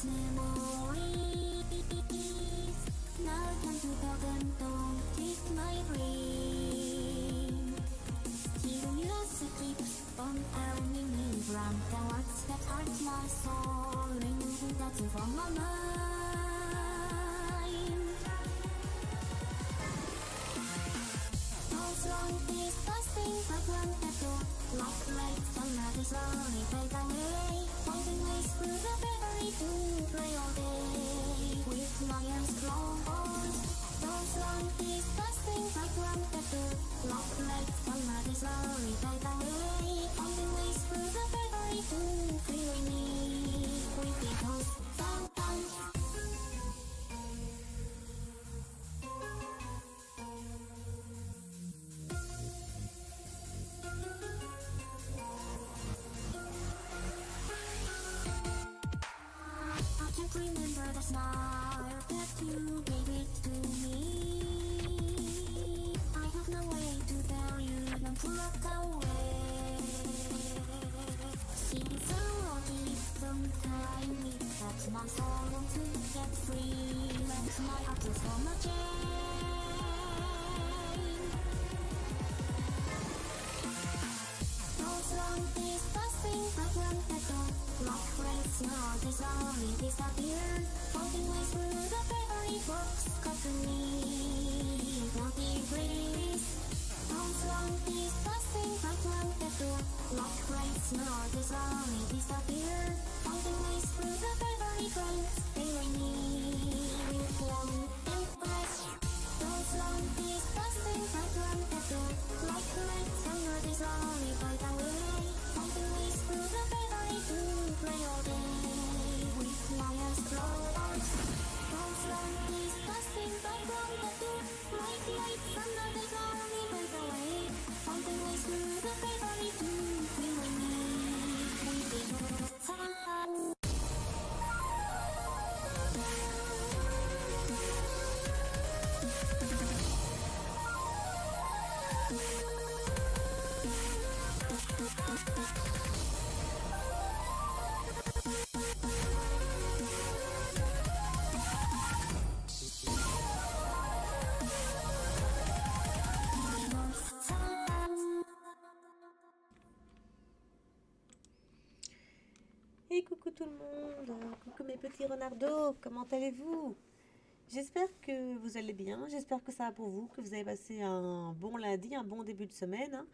Et coucou tout le monde, coucou mes petits renardos, comment allez-vous? J'espère que vous allez bien, j'espère que ça va pour vous, que vous avez passé un bon lundi, un bon début de semaine. Hein.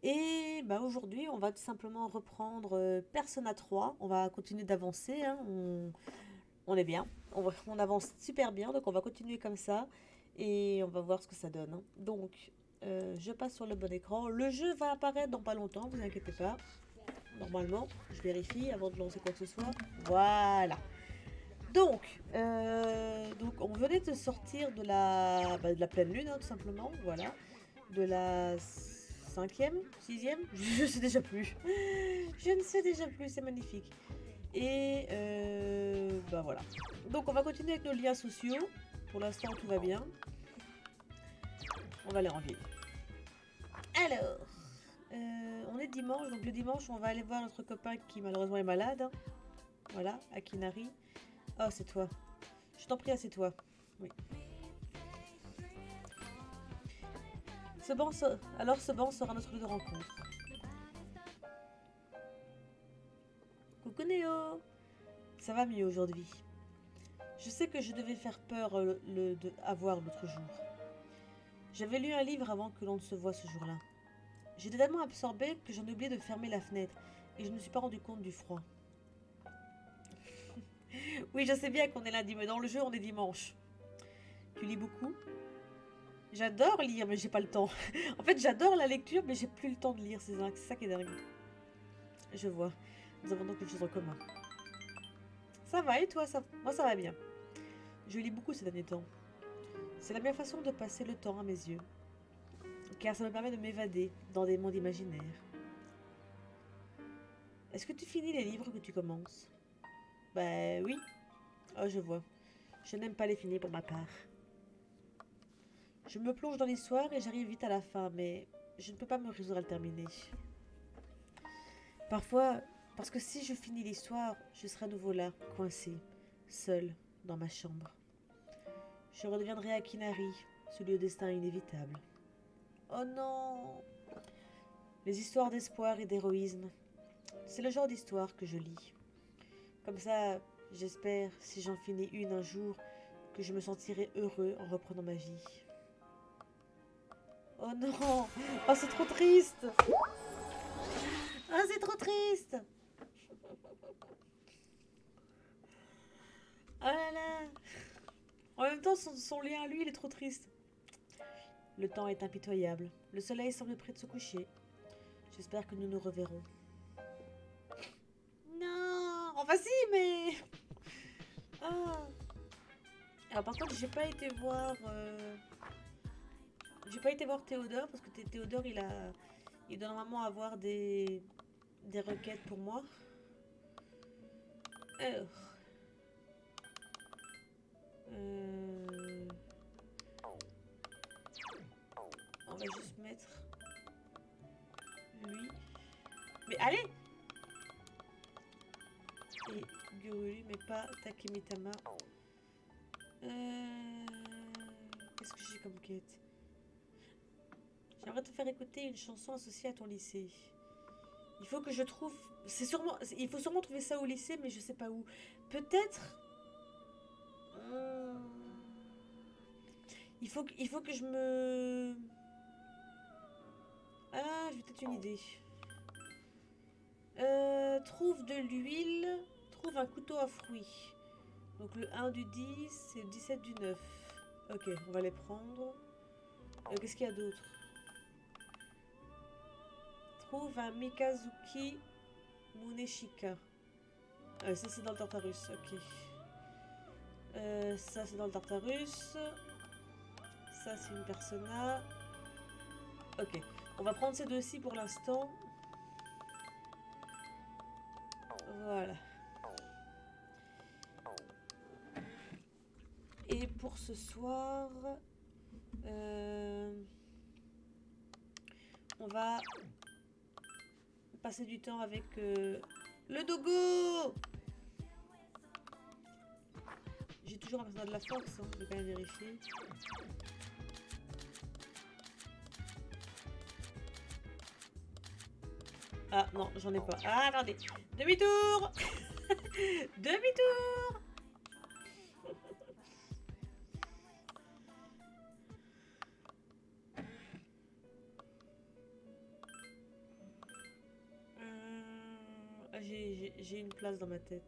Et bah, aujourd'hui, on va tout simplement reprendre Persona 3, on va continuer d'avancer, hein. On est bien, on avance super bien, donc on va continuer comme ça et on va voir ce que ça donne. Hein. Donc, je passe sur le bon écran, le jeu va apparaître dans pas longtemps, vous inquiétez pas. Normalement, je vérifie avant de lancer quoi que ce soit. Voilà. Donc on venait de sortir de la pleine lune, hein, tout simplement. Voilà. De la 5e, 6e, je sais déjà plus. Je ne sais déjà plus, c'est magnifique. Et bah voilà. Donc on va continuer avec nos liens sociaux. Pour l'instant, tout va bien. On va les remplir. Alors... on est dimanche, donc le dimanche on va aller voir notre copain qui malheureusement est malade. Hein. Voilà, Akinari. Oh, c'est toi. Je t'en prie, c'est toi. Oui. Alors ce banc sera notre lieu de rencontre. Coucou Néo. Ça va mieux aujourd'hui. Je sais que je devais faire peur avoir l'autre jour. J'avais lu un livre avant que l'on ne se voie ce jour-là. J'étais tellement absorbée que j'en ai oublié de fermer la fenêtre et je ne me suis pas rendu compte du froid. Oui, je sais bien qu'on est lundi, mais dans le jeu, on est dimanche. Tu lis beaucoup? J'adore lire, mais j'ai pas le temps. En fait, j'adore la lecture, mais j'ai plus le temps de lire. C'est ça qui est dingue. Je vois. Nous avons donc quelque chose en commun. Ça va, et toi? Moi, ça va bien. Je lis beaucoup ces derniers temps. C'est la meilleure façon de passer le temps à mes yeux. Car ça me permet de m'évader dans des mondes imaginaires. Est-ce que tu finis les livres que tu commences? Bah oui. Oh, je vois. Je n'aime pas les finir pour ma part. Je me plonge dans l'histoire et j'arrive vite à la fin, mais je ne peux pas me résoudre à le terminer. Parfois, parce que si je finis l'histoire, je serai à nouveau là, coincée, seule dans ma chambre. Je redeviendrai Akinari, celui au destin inévitable. Oh non! Les histoires d'espoir et d'héroïsme, c'est le genre d'histoire que je lis. Comme ça, j'espère, si j'en finis une un jour, que je me sentirai heureux en reprenant ma vie. Oh non! Oh, c'est trop triste! Ah, c'est trop triste! Oh là là! En même temps, son lien à lui, il est trop triste. Le temps est impitoyable. Le soleil semble près de se coucher. J'espère que nous nous reverrons. Non! Enfin si, mais... Ah. Alors par contre, j'ai pas été voir... J'ai pas été voir Théodore, parce que Théodore, il doit normalement avoir des requêtes pour moi. Alors... On va juste mettre lui. Mais allez! Et Guruli, mais pas Takemitama. Qu'est-ce que j'ai comme quête? J'aimerais te faire écouter une chanson associée à ton lycée. Il faut que je trouve... Il faut sûrement trouver ça au lycée, mais je sais pas où. Peut-être... Il faut que je me... Ah, j'ai peut-être une idée. Trouve de l'huile. Trouve un couteau à fruits. Donc le 1 du 10, c'est le 17 du 9. Ok, on va les prendre. Qu'est-ce qu'il y a d'autre? Trouve un Mikazuki Muneshika. Ça c'est dans le Tartarus, ok. Ça c'est dans le Tartarus. Ça c'est une persona. Ok, on va prendre ces deux-ci pour l'instant. Voilà. Et pour ce soir, on va passer du temps avec le dogo. J'ai toujours un personnage de la force, hein, je vais quand même vérifier. Ah non, j'en ai pas. Ah, attendez. Demi-tour. Demi-tour. J'ai une place dans ma tête.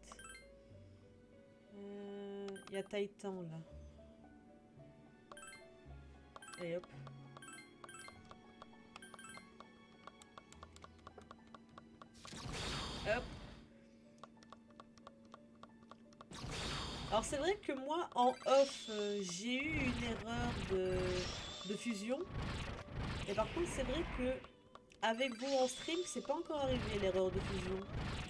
Il y a Titan là. Allez hop. Hop. Alors c'est vrai que moi en off j'ai eu une erreur de fusion. Et par contre c'est vrai que avec vous en stream c'est pas encore arrivé l'erreur de fusion.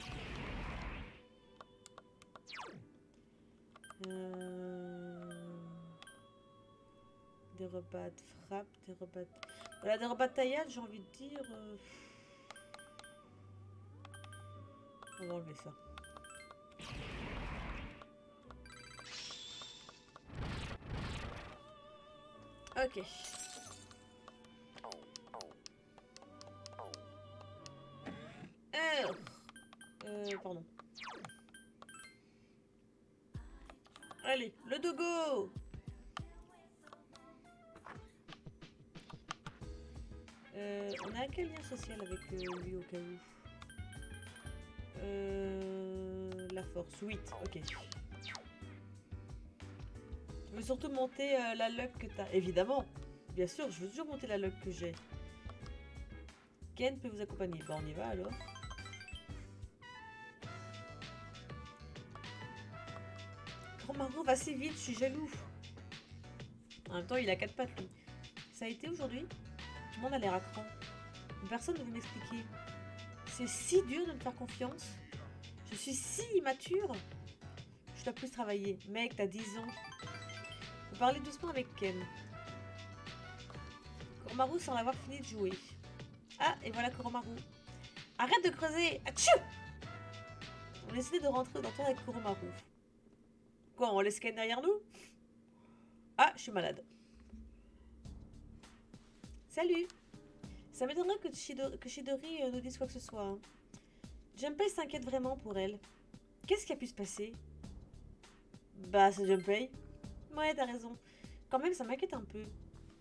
Des repas de frappe, des repas de... Voilà, des repas de taillade, j'ai envie de dire... On va enlever ça. Ok. Alors... pardon. Allez, le dogo! On a quel lien social avec lui au cas où? La force, 8, ok. Je veux surtout monter la luck que t'as. Évidemment, bien sûr, je veux toujours monter la luck que j'ai. Ken peut vous accompagner. Bon, on y va alors. Koromaru va si vite, je suis jaloux. En même temps, il a 4 pattes lui. Ça a été aujourd'hui? Tout le monde a l'air à cran. Personne ne veut m'expliquer. C'est si dur de me faire confiance. Je suis si immature. Je dois plus travailler. Mec, t'as 10 ans. Vous parlez doucement avec Ken. Koromaru semble avoir fini de jouer. Ah, et voilà Koromaru. Arrête de creuser. Atchou! On essaie de rentrer dans le tour avec Koromaru. Quoi, on les scanne derrière nous? Ah, je suis malade. Salut. Ça m'étonnerait que Chidori nous dise quoi que ce soit. Hein. Junpei s'inquiète vraiment pour elle. Qu'est-ce qui a pu se passer? Bah, c'est Junpei. Ouais, t'as raison. Quand même, ça m'inquiète un peu.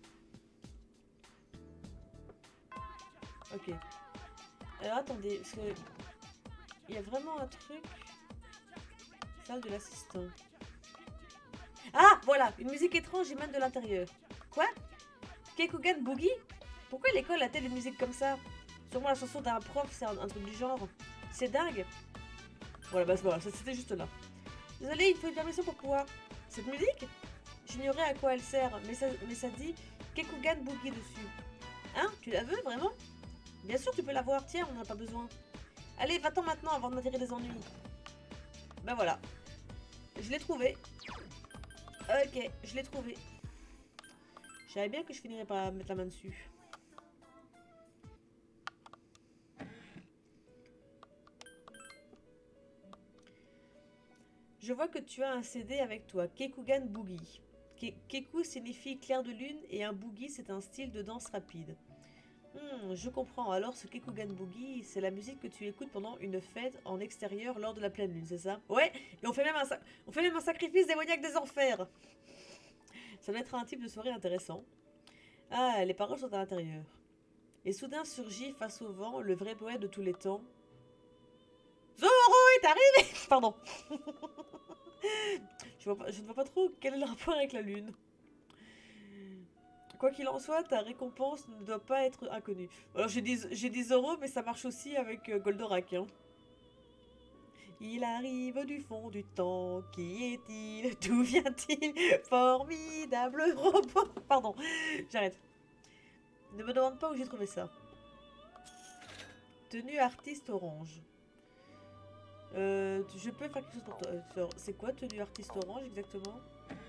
Ok. Alors, attendez, parce que... Il y a vraiment un truc... Salle de l'assistant. Ah, voilà, une musique étrange émane de l'intérieur. Quoi? Keikugan Boogie? Pourquoi l'école a-t-elle une musique comme ça? Sûrement la chanson d'un prof, c'est un truc du genre. C'est dingue. Voilà, bah voilà, c'était juste là. Désolé, il faut une permission pour pouvoir... Cette musique? J'ignorais à quoi elle sert, mais ça dit Keikugan Boogie dessus. Hein? Tu la veux, vraiment? Bien sûr, tu peux la voir. Tiens, on n'en a pas besoin. Allez, va-t'en maintenant avant de m'attirer des ennuis. Ben voilà. Je l'ai trouvé. Ok, je l'ai trouvé. Je savais bien que je finirais par mettre la main dessus. Je vois que tu as un CD avec toi, Keikugan Boogie. Keku signifie clair de lune et un boogie c'est un style de danse rapide. Je comprends. Alors ce Keikugan Boogie, c'est la musique que tu écoutes pendant une fête en extérieur lors de la pleine lune, c'est ça? Ouais, et on fait même un sacrifice démoniaque des enfers. Ça doit être un type de soirée intéressant. Ah, les paroles sont à l'intérieur. Et soudain surgit face au vent le vrai poète de tous les temps. Zoro est arrivé. Pardon. Je ne vois pas trop quel est le rapport avec la lune. Quoi qu'il en soit, ta récompense ne doit pas être inconnue. Alors j'ai dit Zoro, mais ça marche aussi avec Goldorak. Hein. Il arrive du fond du temps, qui est-il? D'où vient-il? Formidable robot. Pardon, j'arrête. Ne me demande pas où j'ai trouvé ça. Tenue artiste orange. Je peux faire quelque chose pour toi. C'est quoi tenue artiste orange exactement?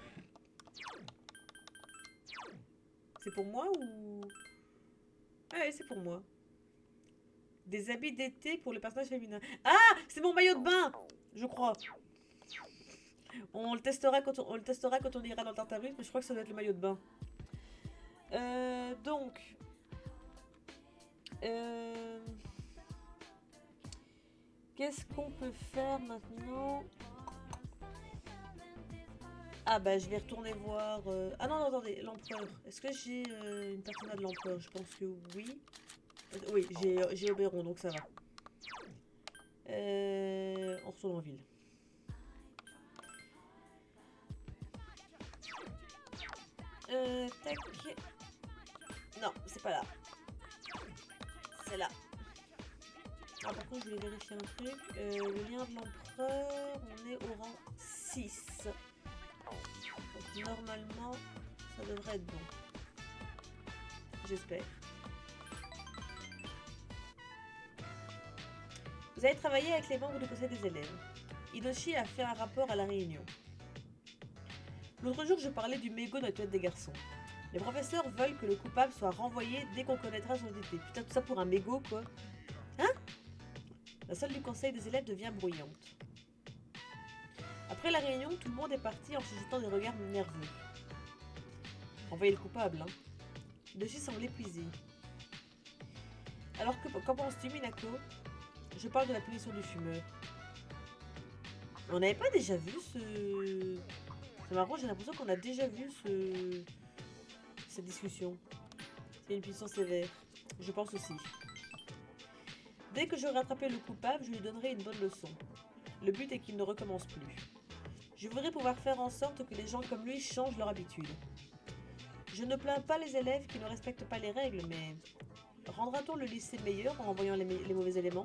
C'est pour moi ou... Ouais, c'est pour moi. Des habits d'été pour le personnage féminin. Ah, c'est mon maillot de bain, je crois. On le testera quand on ira dans le Tartarus, mais je crois que ça doit être le maillot de bain. Donc... Qu'est-ce qu'on peut faire maintenant? Ah bah je vais retourner voir... Ah non, non, attendez, l'empereur. Est-ce que j'ai une personnage de l'empereur? Je pense que oui. Oui, j'ai Oberon, donc ça va. On retourne en ville. Tac. Non, c'est pas là. C'est là. Ah, par contre, je voulais vérifier un truc. Le lien de l'empereur, on est au rang 6. Donc normalement, ça devrait être bon. J'espère. Vous avez travaillé avec les membres du conseil des élèves. Hidoshi a fait un rapport à la réunion. L'autre jour, je parlais du mégot dans les toilettes des garçons. Les professeurs veulent que le coupable soit renvoyé dès qu'on connaîtra son identité. Putain, tout ça pour un mégot, quoi. Hein? La salle du conseil des élèves devient bruyante. Après la réunion, tout le monde est parti en se jetant des regards nerveux. Renvoyer le coupable, hein. Hidoshi semble épuisé. Alors, qu'en penses-tu, Minako? Je parle de la punition du fumeur. On n'avait pas déjà vu ce... C'est marrant, j'ai l'impression qu'on a déjà vu cette discussion. C'est une punition sévère. Je pense aussi. Dès que j'aurai rattrapé le coupable, je lui donnerai une bonne leçon. Le but est qu'il ne recommence plus. Je voudrais pouvoir faire en sorte que les gens comme lui changent leur habitude. Je ne plains pas les élèves qui ne respectent pas les règles, mais... Rendra-t-on le lycée meilleur en envoyant les mauvais éléments?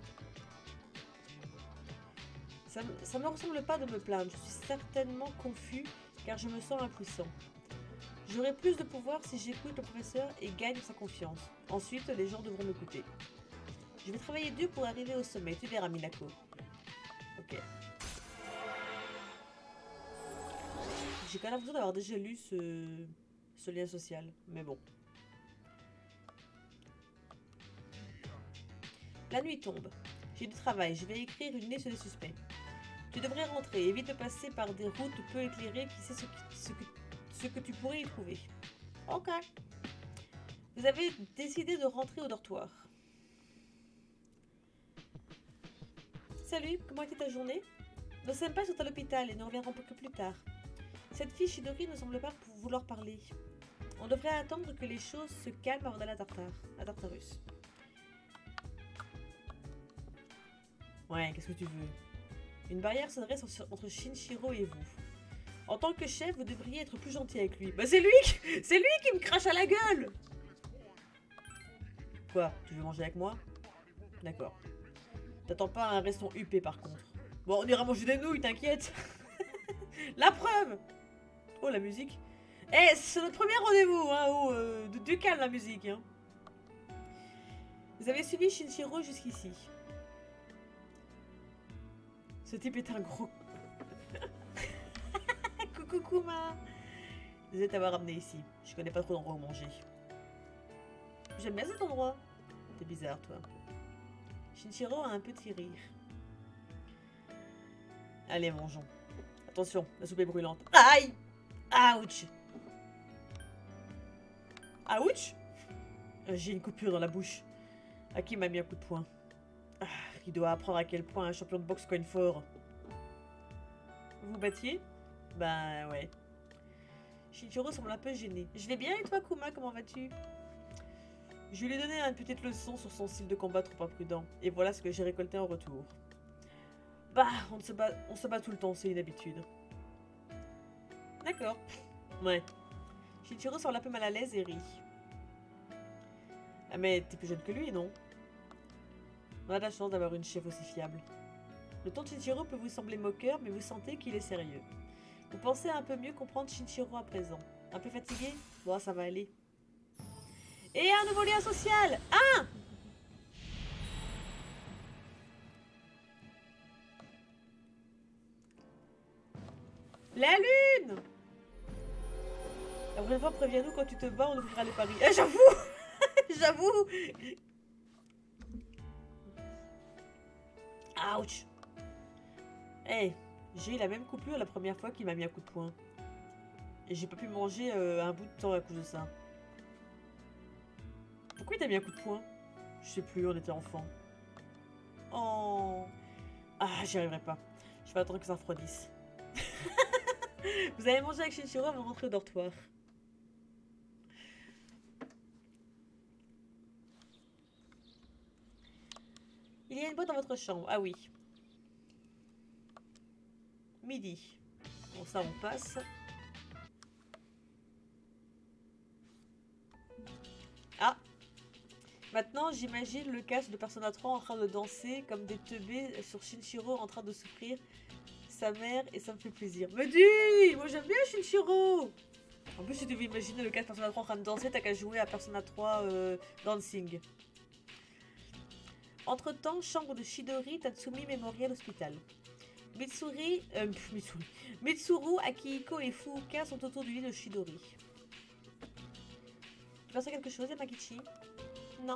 Ça me ressemble pas de me plaindre, je suis certainement confus car je me sens impuissant. J'aurai plus de pouvoir si j'écoute le professeur et gagne sa confiance. Ensuite, les gens devront m'écouter. Je vais travailler dur pour arriver au sommet, tu verras Minako. Ok. J'ai quand même l'impression d'avoir déjà lu ce lien social, mais bon. La nuit tombe. J'ai du travail, je vais écrire une liste des suspects. Tu devrais rentrer. Évite de passer par des routes peu éclairées. Qui sait ce que tu pourrais y trouver. Ok. Vous avez décidé de rentrer au dortoir. Salut, comment était ta journée? Nos senpai sont à l'hôpital et ne reviendront que plus tard. Cette fille Chidori ne semble pas vouloir parler. On devrait attendre que les choses se calment avant d'aller à Tartarus. Ouais, qu'est-ce que tu veux? Une barrière se dresse entre Shinshiro et vous. En tant que chef, vous devriez être plus gentil avec lui. Bah c'est lui qui me crache à la gueule! Quoi? Tu veux manger avec moi? D'accord. T'attends pas un restant huppé par contre. Bon, on ira manger des nouilles, t'inquiète. La preuve! Oh, la musique. Eh, c'est notre premier rendez-vous, hein. Oh, du calme la musique, hein. Vous avez suivi Shinshiro jusqu'ici. Ce type est un gros... Coucou Kuma. Désolé de t'avoir ramené ici. Je connais pas trop d'endroits où manger. J'aime bien cet endroit. T'es bizarre, toi. Shinshiro a un petit rire. Allez, mangeons. Attention, la soupe est brûlante. Aïe! Ouch! Ouch! J'ai une coupure dans la bouche. À qui m'a mis un coup de poing? Il doit apprendre à quel point un champion de boxe cogne fort. Vous battiez? Ben ouais. Shinjiro semble un peu gêné. Je vais bien et toi, Kuma, comment vas-tu? Je lui ai donné une petite leçon sur son style de combat trop imprudent. Et voilà ce que j'ai récolté en retour. Bah, on se bat tout le temps, c'est une habitude. D'accord. Ouais. Shinjiro semble un peu mal à l'aise et rit. Ah mais t'es plus jeune que lui, non? On a la chance d'avoir une chef aussi fiable. Le ton de Shinjiro peut vous sembler moqueur, mais vous sentez qu'il est sérieux. Vous pensez un peu mieux comprendre Shinjiro à présent. Un peu fatigué? Bon, ça va aller. Et un nouveau lien social! Ah! La lune! La prochaine fois, préviens-nous quand tu te bats, on ouvrira les paris. Eh, j'avoue! J'avoue! Ouch! Eh, j'ai eu la même coupure la première fois qu'il m'a mis un coup de poing. Et j'ai pas pu manger un bout de temps à cause de ça. Pourquoi il t'a mis un coup de poing? Je sais plus, on était enfants. Oh! Ah, j'y arriverai pas. Je vais attendre que ça refroidisse. Vous allez manger avec Shinjiro avant de rentrer au dortoir. Il y a une boîte dans votre chambre. Ah oui. Midi. Bon, ça, on passe. Ah! Maintenant, j'imagine le cast de Persona 3 en train de danser comme des teubés sur Shinjiro en train de souffrir sa mère et ça me fait plaisir. Me dis! Moi j'aime bien Shinjiro! En plus, si tu veux imaginer le cast Persona 3 en train de danser, t'as qu'à jouer à Persona 3 Dancing. Entre-temps, chambre de Chidori, Tatsumi Memorial Hospital. Mitsuru, Akihiko et Fuuka sont autour du lit de Chidori. Tu penses à quelque chose, Yamagichi? Non.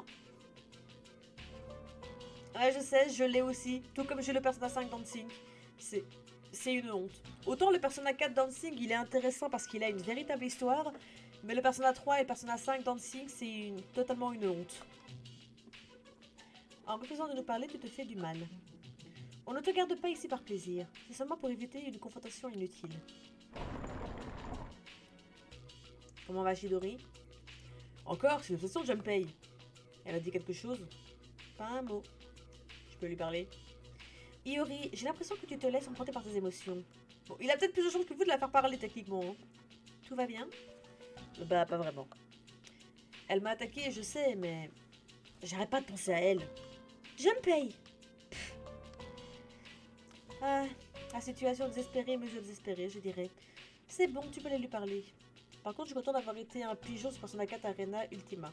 Ouais, je sais, je l'ai aussi. Tout comme j'ai le Persona 5 Dancing. C'est une honte. Autant le Persona 4 Dancing, il est intéressant parce qu'il a une véritable histoire. Mais le Persona 3 et le Persona 5 Dancing, c'est totalement une honte. En refusant de nous parler, tu te fais du mal. On ne te garde pas ici par plaisir. C'est seulement pour éviter une confrontation inutile. Comment va Chidori? Encore, c'est l'obsession de Junpei. Elle a dit quelque chose? Pas un mot. Je peux lui parler? Iori, j'ai l'impression que tu te laisses emporter par tes émotions. Bon, il a peut-être plus de chance que vous de la faire parler techniquement. Hein. Tout va bien? Bah, pas vraiment. Elle m'a attaqué, je sais, mais... J'arrête pas de penser à elle. Junpei! Ah, la situation désespérée, mesure désespérée, je dirais. C'est bon, tu peux aller lui parler. Par contre, je suis content d'avoir été un pigeon sur Persona 4 Arena Ultima.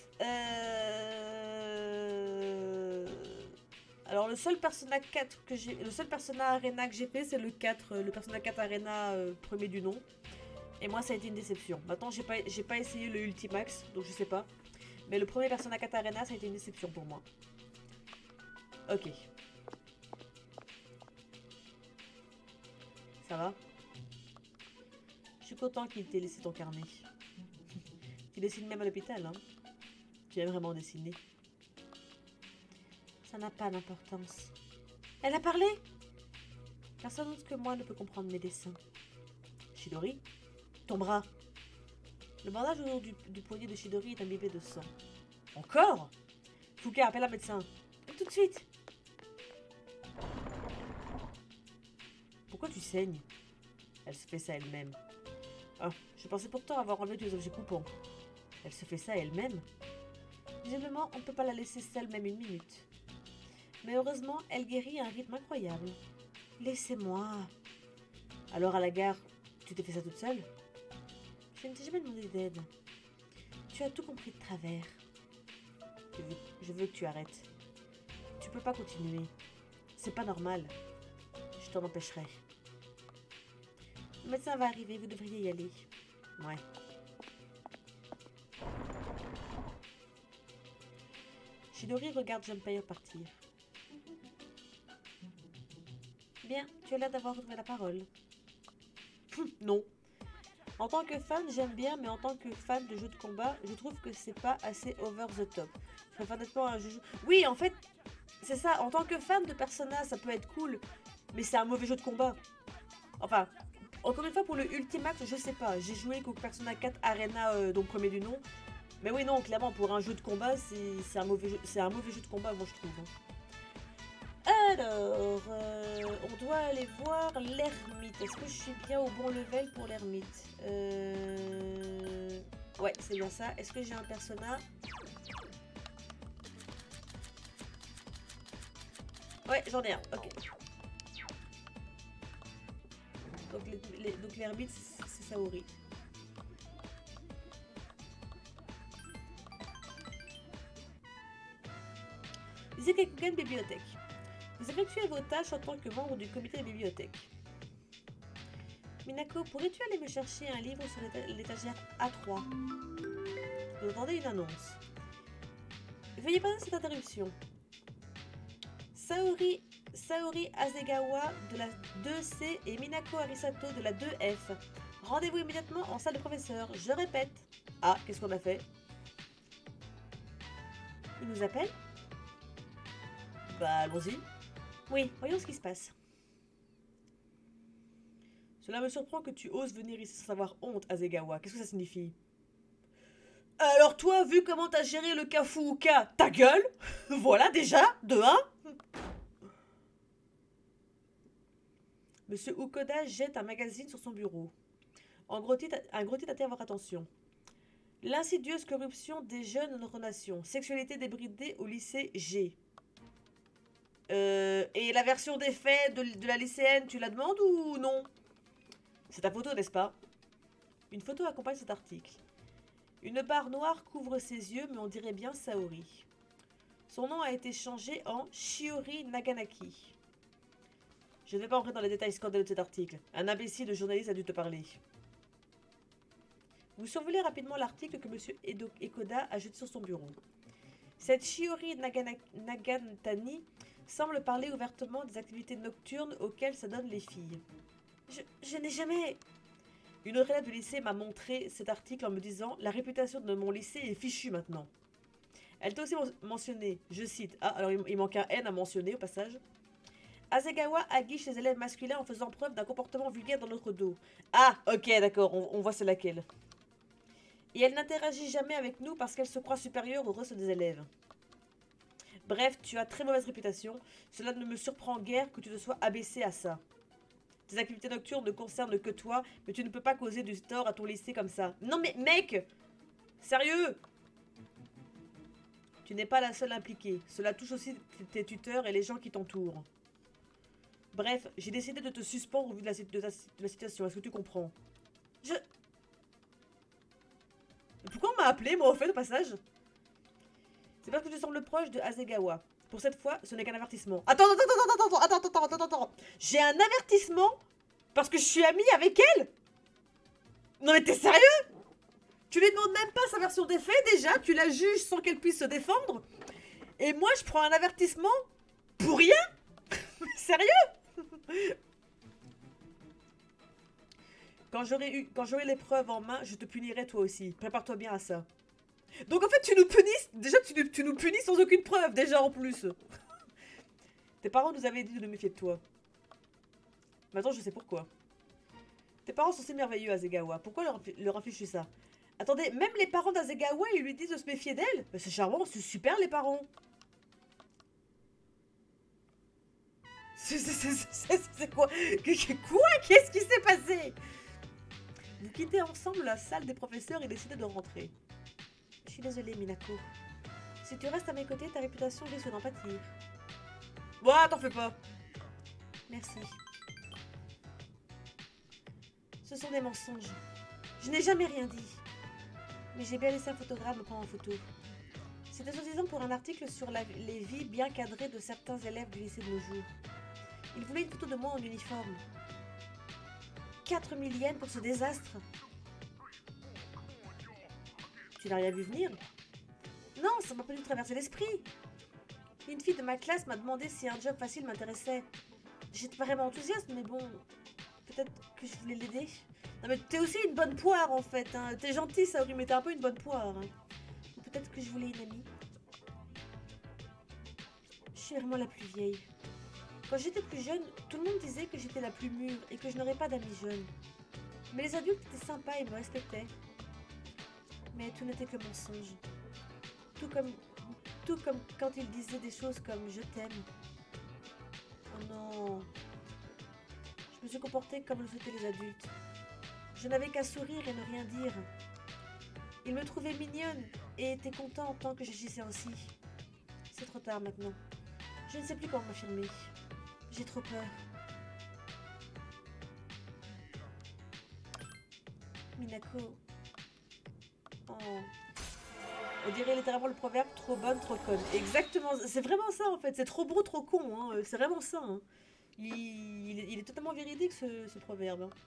Alors le seul Persona 4 que j'ai, le seul Persona Arena que j'ai fait, c'est le 4, le Persona 4 Arena premier du nom. Et moi, ça a été une déception. Maintenant, j'ai pas essayé le Ultimax, donc je sais pas. Mais le premier Persona 4 Arena, ça a été une déception pour moi. Ok. Ça va? Je suis content qu'il t'ait laissé ton carnet. Tu dessines même à l'hôpital, hein? Tu aimes vraiment dessiner? Ça n'a pas d'importance. Elle a parlé? Personne d'autre que moi ne peut comprendre mes dessins. Chidori? Ton bras. Le bandage autour du poignet de Chidori est imbibé de sang. Encore? Fuka, appelle un médecin. Tout de suite. Pourquoi tu saignes? Elle se fait ça elle-même. Oh, je pensais pourtant avoir enlevé tous les objets coupants. Elle se fait ça elle-même? Visiblement, on ne peut pas la laisser seule même une minute. Mais heureusement, elle guérit à un rythme incroyable. Laissez-moi. Alors à la gare, tu t'es fait ça toute seule? Je ne t'ai jamais demandé d'aide. Tu as tout compris de travers. Je veux que tu arrêtes. Tu peux pas continuer. C'est pas normal. Je t'en empêcherai. Le médecin va arriver, vous devriez y aller. Ouais. Chidori regarde Junpei partir. Bien, tu as l'air d'avoir retrouvé la parole. Non. En tant que fan, j'aime bien, mais en tant que fan de jeux de combat, je trouve que c'est pas assez over the top. Je préfère nettement un jeu... Oui, en fait, c'est ça. En tant que fan de Persona, ça peut être cool, mais c'est un mauvais jeu de combat. Enfin, encore une fois, pour le Ultimax, je sais pas. J'ai joué qu'au Persona 4 Arena, donc premier du nom. Mais oui, non, clairement, pour un jeu de combat, c'est un mauvais jeu de combat, moi, je trouve. Alors, on doit aller voir l'ermite. Est-ce que je suis bien au bon level pour l'ermite? Ouais, c'est bien ça. Est-ce que j'ai un persona? Ouais, j'en ai un. Ok. Donc l'ermite, c'est Saori. Izekekugan Bibliothèque. Vous effectuez vos tâches en tant que membre du comité de bibliothèque. Minako, pourrais-tu aller me chercher un livre sur l'étagère A3? Vous entendez une annonce. Veuillez passer cette interruption. Saori Asegawa de la 2C et Minako Arisato de la 2F. Rendez-vous immédiatement en salle de professeur. Je répète. Ah, qu'est-ce qu'on a fait? Il nous appelle? Bah, allons-y. Oui, voyons ce qui se passe. Cela me surprend que tu oses venir ici sans avoir honte, Asegawa. Qu'est-ce que ça signifie? Alors toi, vu comment t'as géré le cas Fuuka, ta gueule. Voilà déjà, de 1. Monsieur Ukoda jette un magazine sur son bureau. Un gros titre attire votre attention. L'insidieuse corruption des jeunes de notre nation. Sexualité débridée au lycée G. Et la version des faits de la lycéenne, tu la demandes ou non? C'est ta photo, n'est-ce pas? Une photo accompagne cet article. Une barre noire couvre ses yeux, mais on dirait bien Saori. Son nom a été changé en Shiori Naganaki. Je ne vais pas entrer dans les détails scandaleux de cet article. Un imbécile de journaliste a dû te parler. Vous survolez rapidement l'article que M. Ekoda a jeté sur son bureau. Cette Shiori Nagantani semble parler ouvertement des activités nocturnes auxquelles s'adonnent les filles. Je n'ai jamais... Une autre élève du lycée m'a montré cet article en me disant « La réputation de mon lycée est fichue maintenant. » Elle t'a aussi mentionné, je cite, ah, alors il manque un N à mentionner au passage. Asegawa aguiche les élèves masculins en faisant preuve d'un comportement vulgaire dans notre dos. Ah, ok, d'accord, on voit c'est laquelle. Et elle n'interagit jamais avec nous parce qu'elle se croit supérieure au reste des élèves. Bref, tu as très mauvaise réputation. Cela ne me surprend guère que tu te sois abaissé à ça. Tes activités nocturnes ne concernent que toi, mais tu ne peux pas causer du tort à ton lycée comme ça. Non mais mec! Sérieux! Tu n'es pas la seule impliquée. Cela touche aussi tes tuteurs et les gens qui t'entourent. Bref, j'ai décidé de te suspendre au vu de la situation. Est-ce que tu comprends? Pourquoi on m'a appelé, moi, au fait, au passage? C'est parce que tu sembles proche de Asegawa. Pour cette fois, ce n'est qu'un avertissement. Attends. J'ai un avertissement parce que je suis amie avec elle? Non mais t'es sérieux? Tu lui demandes même pas sa version des faits déjà, tu la juges sans qu'elle puisse se défendre. Et moi, je prends un avertissement pour rien? Sérieux? Quand j'aurai les preuves en main, je te punirai toi aussi. Prépare-toi bien à ça. Donc en fait, tu nous punis. Déjà, tu nous punis sans aucune preuve, déjà en plus. Tes parents nous avaient dit de nous méfier de toi. Maintenant, je sais pourquoi. Tes parents sont si merveilleux, Azegawa. Pourquoi leur infliger ça? Attendez, même les parents d'Azegawa, ils lui disent de se méfier d'elle? Mais c'est charmant, c'est super les parents. C'est quoi? Quoi? Qu'est-ce qui s'est passé? Vous quittez ensemble la salle des professeurs et décidez de rentrer. Je suis désolée, Minako. Si tu restes à mes côtés, ta réputation risque d'en pâtir. Bon, t'en fais pas. Merci. Ce sont des mensonges. Je n'ai jamais rien dit. Mais j'ai bien laissé un photographe me prendre en photo. C'était soi-disant pour un article sur les vies bien cadrées de certains élèves du lycée de nos jours. Il voulait une photo de moi en uniforme. 4000 yens pour ce désastre. Tu n'as rien vu venir? Non, ça m'a pas dû traverser l'esprit. Une fille de ma classe m'a demandé si un job facile m'intéressait. J'étais pas vraiment enthousiaste, mais bon, peut-être que je voulais l'aider. Non mais t'es aussi une bonne poire en fait, hein. T'es gentille Saori, mais t'es un peu une bonne poire. Hein. Peut-être que je voulais une amie. Je suis vraiment la plus vieille. Quand j'étais plus jeune, tout le monde disait que j'étais la plus mûre et que je n'aurais pas d'amis jeunes. Mais les adultes étaient sympas et me respectaient. Mais tout n'était que mensonge. Tout comme quand ils disaient des choses comme « je t'aime ». Oh non. Je me suis comportée comme le souhaitaient les adultes. Je n'avais qu'à sourire et ne rien dire. Ils me trouvaient mignonne et étaient contents tant que j'agissais ainsi. C'est trop tard maintenant. Je ne sais plus comment m'affirmer. J'ai trop peur. Minako. Oh. On dirait littéralement le proverbe trop bonne, trop conne. Exactement, c'est vraiment ça en fait. C'est trop beau, trop con. Hein. C'est vraiment ça. Hein. Il est totalement véridique ce proverbe. Hein.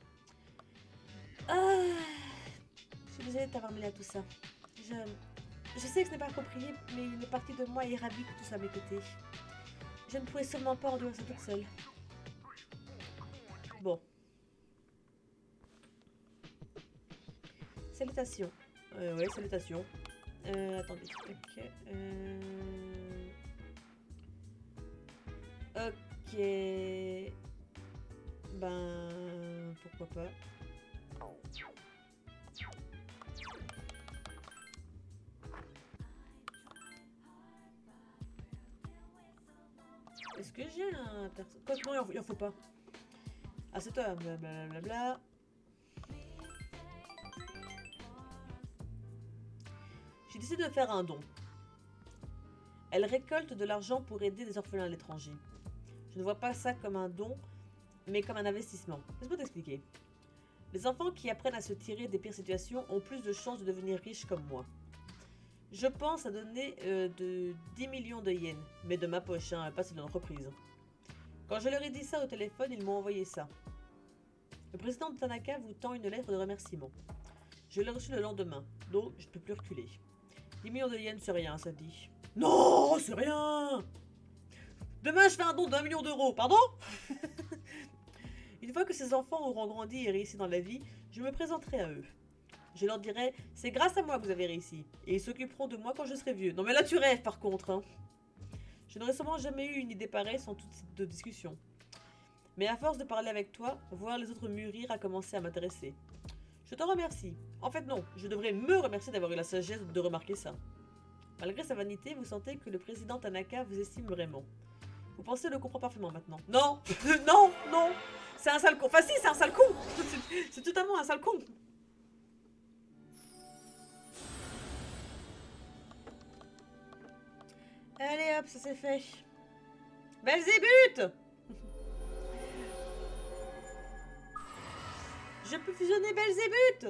Ah, je suis désolée de t'avoir mêlé à tout ça. Je sais que ce n'est pas approprié, mais une partie de moi est ravie que tout ça à mes côtés. Je ne pouvais sûrement pas endurer ça toute seule. Bon. Salutations. Ouais, salutations. Attendez. Ok. Ok. Ben... Pourquoi pas. Est-ce que j'ai un... Quoi que non, il en faut pas. Ah, c'est toi. Blablabla. J'ai décidé de faire un don. Elle récolte de l'argent pour aider des orphelins à l'étranger. Je ne vois pas ça comme un don, mais comme un investissement. Laisse-moi t'expliquer. Les enfants qui apprennent à se tirer des pires situations ont plus de chances de devenir riches comme moi. Je pense à donner de 10 millions de yens, mais de ma poche, hein, pas celle de l'entreprise. Quand je leur ai dit ça au téléphone, ils m'ont envoyé ça. Le président de Tanaka vous tend une lettre de remerciement. Je l'ai reçue le lendemain, donc je ne peux plus reculer. 10 millions de yens, c'est rien, ça dit. Non, c'est rien. Demain, je fais un don d'1 million d'euros, pardon. Une fois que ces enfants auront grandi et réussi dans la vie, je me présenterai à eux. Je leur dirai, c'est grâce à moi que vous avez réussi. Et ils s'occuperont de moi quand je serai vieux. Non mais là tu rêves par contre. Hein. Je n'aurais sûrement jamais eu une idée pareille sans toute cette discussion. Mais à force de parler avec toi, voir les autres mûrir a commencé à m'intéresser. Je te remercie. En fait non, je devrais me remercier d'avoir eu la sagesse de remarquer ça. Malgré sa vanité, vous sentez que le président Tanaka vous estime vraiment. Vous pensez le comprendre parfaitement maintenant. Non. Non, non. C'est un sale con. Enfin si, c'est un sale con. C'est totalement un sale con. Allez hop, ça c'est fait. Belzébuth. Je peux fusionner Belzébuth.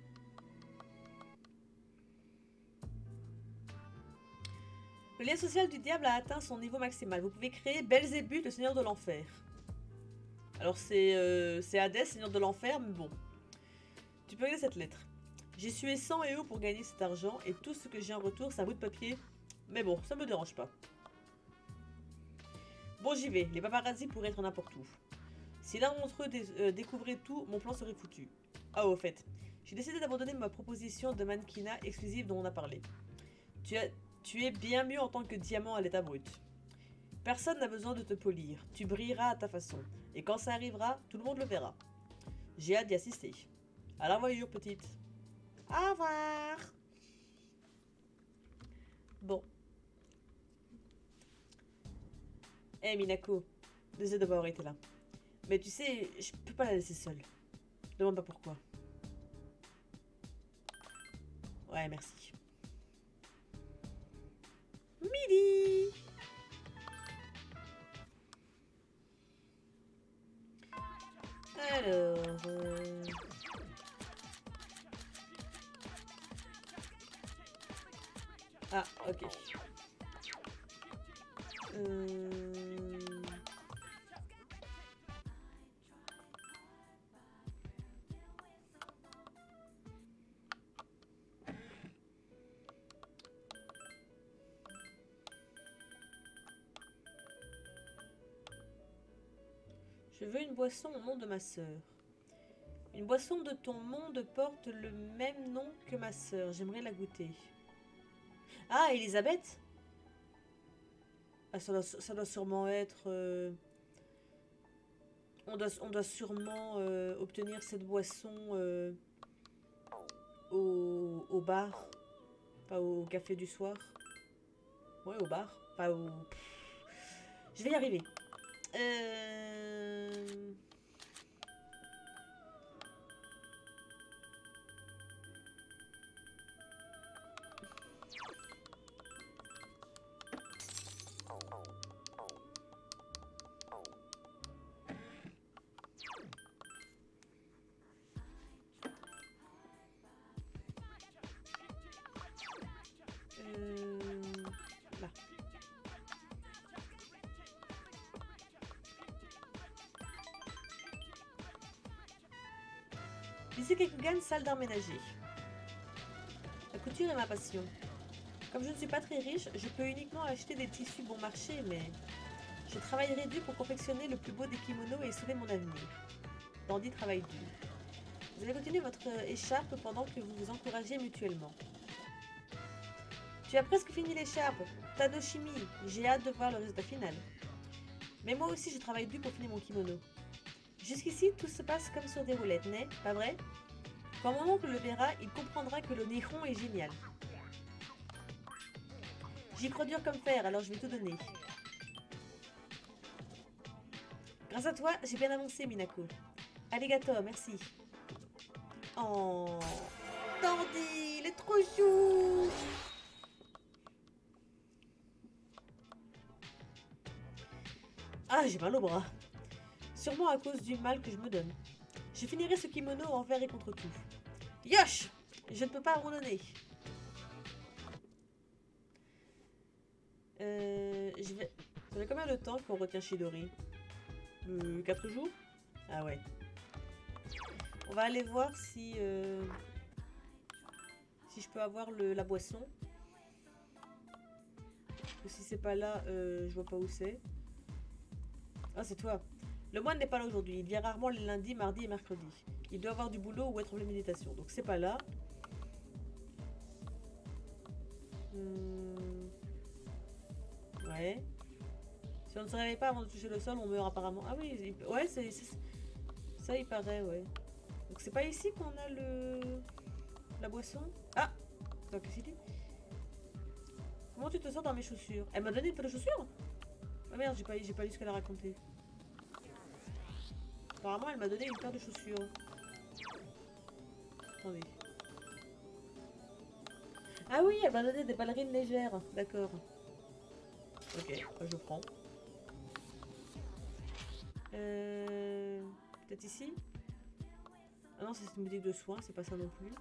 Le lien social du diable a atteint son niveau maximal. Vous pouvez créer Belzébuth, le seigneur de l'enfer. Alors c'est Hadès, seigneur de l'enfer, mais bon. Tu peux regarder cette lettre. J'ai sué sang et eau pour gagner cet argent et tout ce que j'ai en retour, c'est un bout de papier. Mais bon, ça me dérange pas. Bon, j'y vais. Les paparazzi pourraient être n'importe où. Si l'un d'entre eux découvrait tout, mon plan serait foutu. Ah, au fait, j'ai décidé d'abandonner ma proposition de mannequinat exclusive dont on a parlé. Tu es bien mieux en tant que diamant à l'état brut. Personne n'a besoin de te polir, tu brilleras à ta façon. Et quand ça arrivera, tout le monde le verra. J'ai hâte d'y assister. À la voyure, petite. Au revoir. Bon. Eh Minako, désolé d'avoir été là. Mais tu sais, je peux pas la laisser seule. Demande pas pourquoi. Ouais, merci. Midi. Alors... Ah, ok. Je veux une boisson au nom de ma sœur. Une boisson de ton monde porte le même nom que ma sœur. J'aimerais la goûter. Ah, Elisabeth? Ah, ça doit sûrement être... On doit sûrement obtenir cette boisson au bar. Pas au café du soir. Ouais, au bar. Pas au... Je vais y arriver. Là. Lycée Kekugan, salle d'art ménager. La couture est ma passion. Comme je ne suis pas très riche, je peux uniquement acheter des tissus bon marché, mais je travaillerai dur pour confectionner le plus beau des kimonos et sauver mon avenir. Dandy travaille dur. Vous allez continuer votre écharpe pendant que vous vous encouragez mutuellement. Tu as presque fini l'écharpe. Tanoshimi, j'ai hâte de voir le résultat final. Mais moi aussi, je travaille dur pour finir mon kimono. Jusqu'ici, tout se passe comme sur des roulettes, n'est pas vrai? Quand mon oncle le verra, il comprendra que le Nihon est génial. J'y crois dur comme fer, alors je vais tout donner. Grâce à toi, j'ai bien avancé, Minako. Arigato, merci. Oh, Dandy, il est trop chou. Ah, j'ai mal au bras. Sûrement à cause du mal que je me donne. Je finirai ce kimono envers et contre tout. Yosh! Je ne peux pas abandonner. Ça fait combien de temps qu'on retient Chidori? 4 jours? Ah ouais. On va aller voir si... si je peux avoir la boisson. Ou si c'est pas là, je vois pas où c'est. Ah, c'est toi. Le moine n'est pas là aujourd'hui. Il vient rarement les lundis, mardis et mercredis. Il doit avoir du boulot ou être en pleine méditation. Donc c'est pas là. Ouais. Si on ne se réveille pas avant de toucher le sol, on meurt apparemment. Ah oui, ouais, ça il paraît, ouais. Donc c'est pas ici qu'on a la boisson. Ah! Donc qu'est-ce qu'il dit? Comment tu te sens dans mes chaussures? Elle m'a donné une paire de chaussures? Ah merde, j'ai pas lu ce qu'elle a raconté. Apparemment, elle m'a donné une paire de chaussures. Attendez. Ah oui, elle m'a donné des ballerines légères. D'accord. Ok, je prends. Peut-être ici? Ah non, c'est une boutique de soins, c'est pas ça non plus.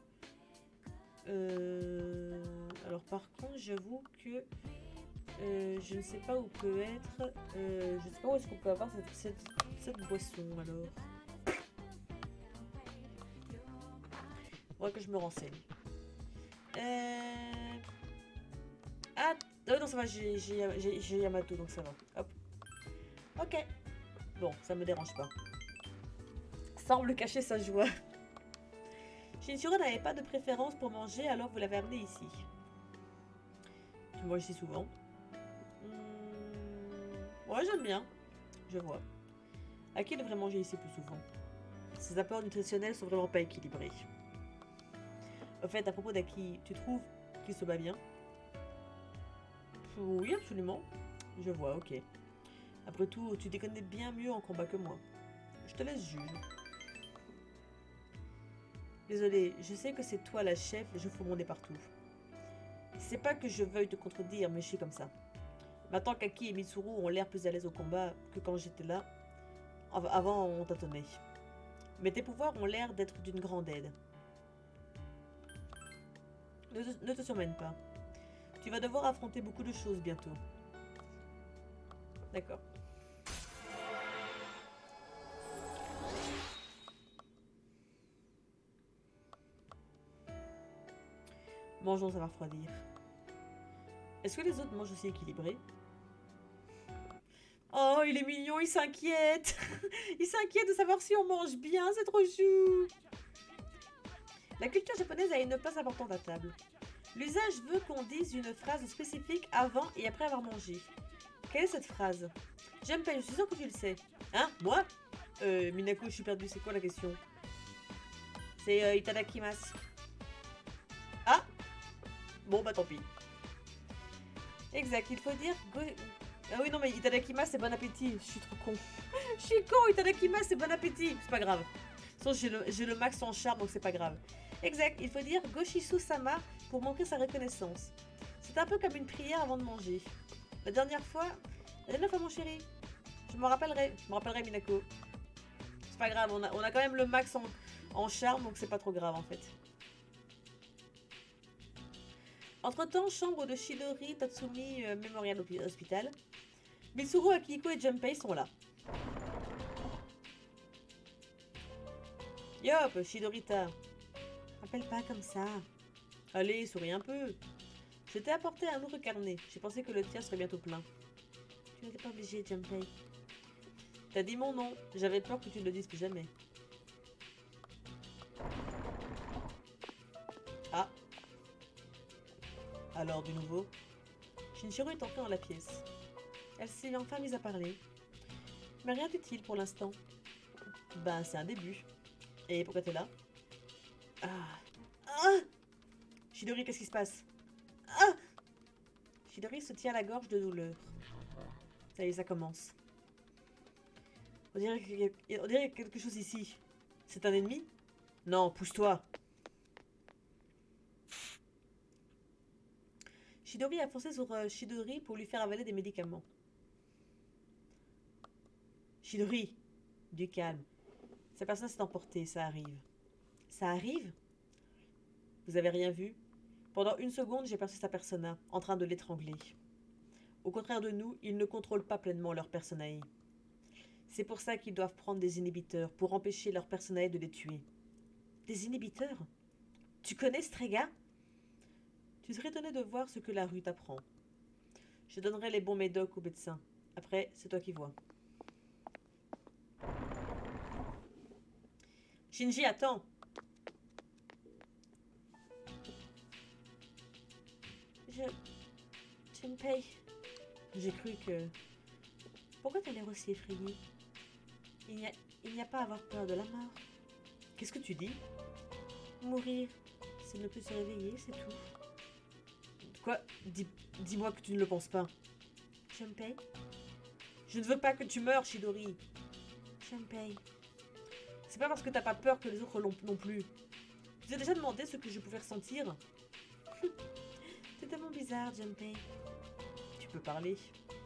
Alors par contre, j'avoue que je ne sais pas où peut être. Je ne sais pas où est-ce qu'on peut avoir cette boisson alors. Faudrait que je me renseigne. Ah non, ça va, j'ai Yamato donc ça va. Hop. Ok. Bon, ça me dérange pas. semble cacher sa joie. Shinichiro n'avait pas de préférence pour manger, alors vous l'avez amené ici. Tu manges ici souvent? Ouais, j'aime bien. Je vois. Aki devrait manger ici plus souvent. Ses apports nutritionnels sont vraiment pas équilibrés. Au fait, à propos d'Aki, tu trouves qu'il se bat bien? Oui, absolument. Je vois, ok. Après tout, tu t'y connais bien mieux en combat que moi. Je te laisse juger. Désolé, je sais que c'est toi la chef et je fous mon nez partout. C'est pas que je veuille te contredire, mais je suis comme ça. Maintenant qu'Aki et Mitsuru ont l'air plus à l'aise au combat que quand j'étais là, avant on tâtonnait. Mais tes pouvoirs ont l'air d'être d'une grande aide. Ne te surmène pas. Tu vas devoir affronter beaucoup de choses bientôt. D'accord. Mangeons, ça va refroidir. Est-ce que les autres mangent aussi équilibré? Oh, il est mignon, il s'inquiète. Il s'inquiète de savoir si on mange bien, c'est trop chou. La culture japonaise a une place importante à table. L'usage veut qu'on dise une phrase spécifique avant et après avoir mangé. Quelle est cette phrase? J'aime pas, je suis sûre que tu le sais. Hein? Moi? Minako, je suis perdue, c'est quoi la question? C'est itadakimasu. Ah! Bon, bah tant pis. Exact, il faut dire... Ah oui, non, mais itadakimasu, c'est bon appétit. Je suis trop con. Je suis con, itadakimasu, c'est bon appétit. C'est pas grave. De toute façon, j'ai le max en charme, donc c'est pas grave. Exact, il faut dire Goshisu-sama pour montrer sa reconnaissance. C'est un peu comme une prière avant de manger. La dernière fois, mon chéri. Je me rappellerai, Minako. C'est pas grave, on a quand même le max en charme, donc c'est pas trop grave en fait. Entre-temps, chambre de Shidori Tatsumi Memorial Hospital. Mitsuru, Akihiko et Junpei sont là. Yop, Shidorita. Appelle pas comme ça. Allez, souris un peu. Je t'ai apporté un autre carnet. J'ai pensé que le tien serait bientôt plein. Tu n'étais pas obligé, Junpei. T'as dit mon nom. J'avais peur que tu ne le dises plus jamais. Ah. Alors, du nouveau? Shinichiro est entrée dans la pièce. Elle s'est enfin mise à parler. Mais rien d'utile pour l'instant. Ben, c'est un début. Et pourquoi t'es là? Ah. Ah! Shidori, qu'est-ce qui se passe? Ah! Shidori se tient à la gorge de douleur. Ça y est, ça commence. On dirait qu'il y a quelque chose ici. C'est un ennemi? Non, pousse-toi. Shidori a foncé sur Shidori pour lui faire avaler des médicaments. Shidori, du calme. Sa personne s'est emportée, ça arrive. Ça arrive? Vous avez rien vu? Pendant une seconde, j'ai perçu sa persona, en train de l'étrangler. Au contraire de nous, ils ne contrôlent pas pleinement leur personae. C'est pour ça qu'ils doivent prendre des inhibiteurs, pour empêcher leur personae de les tuer. Des inhibiteurs? Tu connais Strega? Tu serais étonné de voir ce que la rue t'apprend. Je donnerai les bons médocs au médecin. Après, c'est toi qui vois. Shinji, attends! Junpei. J'ai cru que... Pourquoi t'as l'air aussi effrayé? Il n'y a pas à avoir peur de la mort. Qu'est-ce que tu dis? Mourir, c'est ne plus se réveiller, c'est tout. Quoi? Dis-moi que tu ne le penses pas. Junpei? Je ne veux pas que tu meurs, Shidori. Junpei. C'est pas parce que t'as pas peur que les autres non plus. Tu t'es déjà demandé ce que je pouvais ressentir? C'est tellement bizarre, Junpei. Tu peux parler.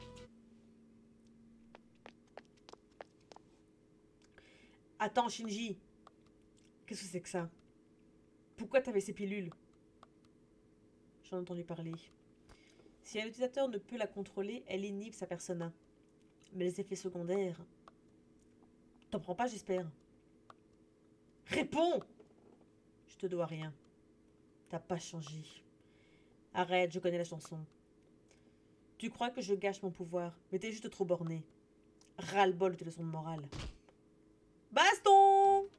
Attends, Shinji. Qu'est-ce que c'est que ça? Pourquoi t'avais ces pilules? J'en ai entendu parler. Si un utilisateur ne peut la contrôler, elle inhibe sa persona. Mais les effets secondaires... T'en prends pas, j'espère. Réponds! Je te dois rien. T'as pas changé. Arrête, je connais la chanson. Tu crois que je gâche mon pouvoir, mais t'es juste trop borné. Ras-le-bol de tes leçons de morale. Baston!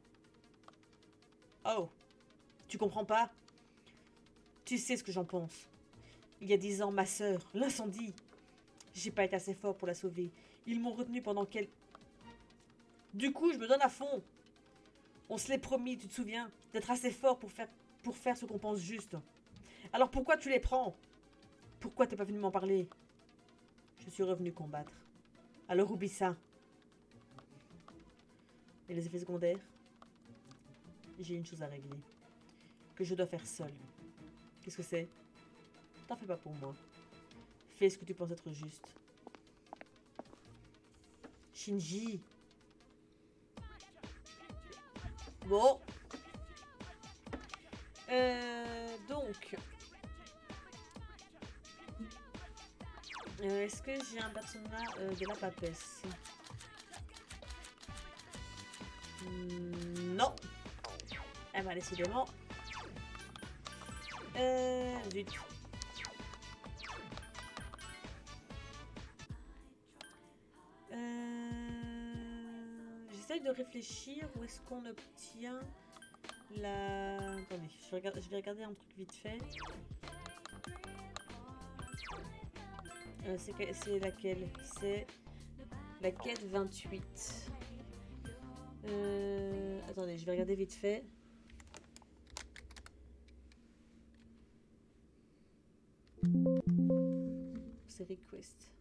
Tu comprends pas? Tu sais ce que j'en pense. Il y a 10 ans, ma sœur, l'incendie. J'ai pas été assez fort pour la sauver. Ils m'ont retenu pendant quelques... Du coup, je me donne à fond. On se l'est promis, tu te souviens, d'être assez fort pour faire ce qu'on pense juste. Alors pourquoi tu les prends? Pourquoi t'es pas venu m'en parler? Je suis revenu combattre. Alors oublie ça. Et les effets secondaires? J'ai une chose à régler. Que je dois faire seule. Qu'est-ce que c'est? T'en fais pas pour moi. Fais ce que tu penses être juste. Shinji. Bon. Donc. Est-ce que j'ai un personnage de la papesse? Non. Eh ben, décidément. Zut. J'essaye de réfléchir où est-ce qu'on obtient la... Attendez, je vais regarder un truc vite fait. C'est laquelle? C'est la quête 28. Attendez, je vais regarder vite fait. C'est request.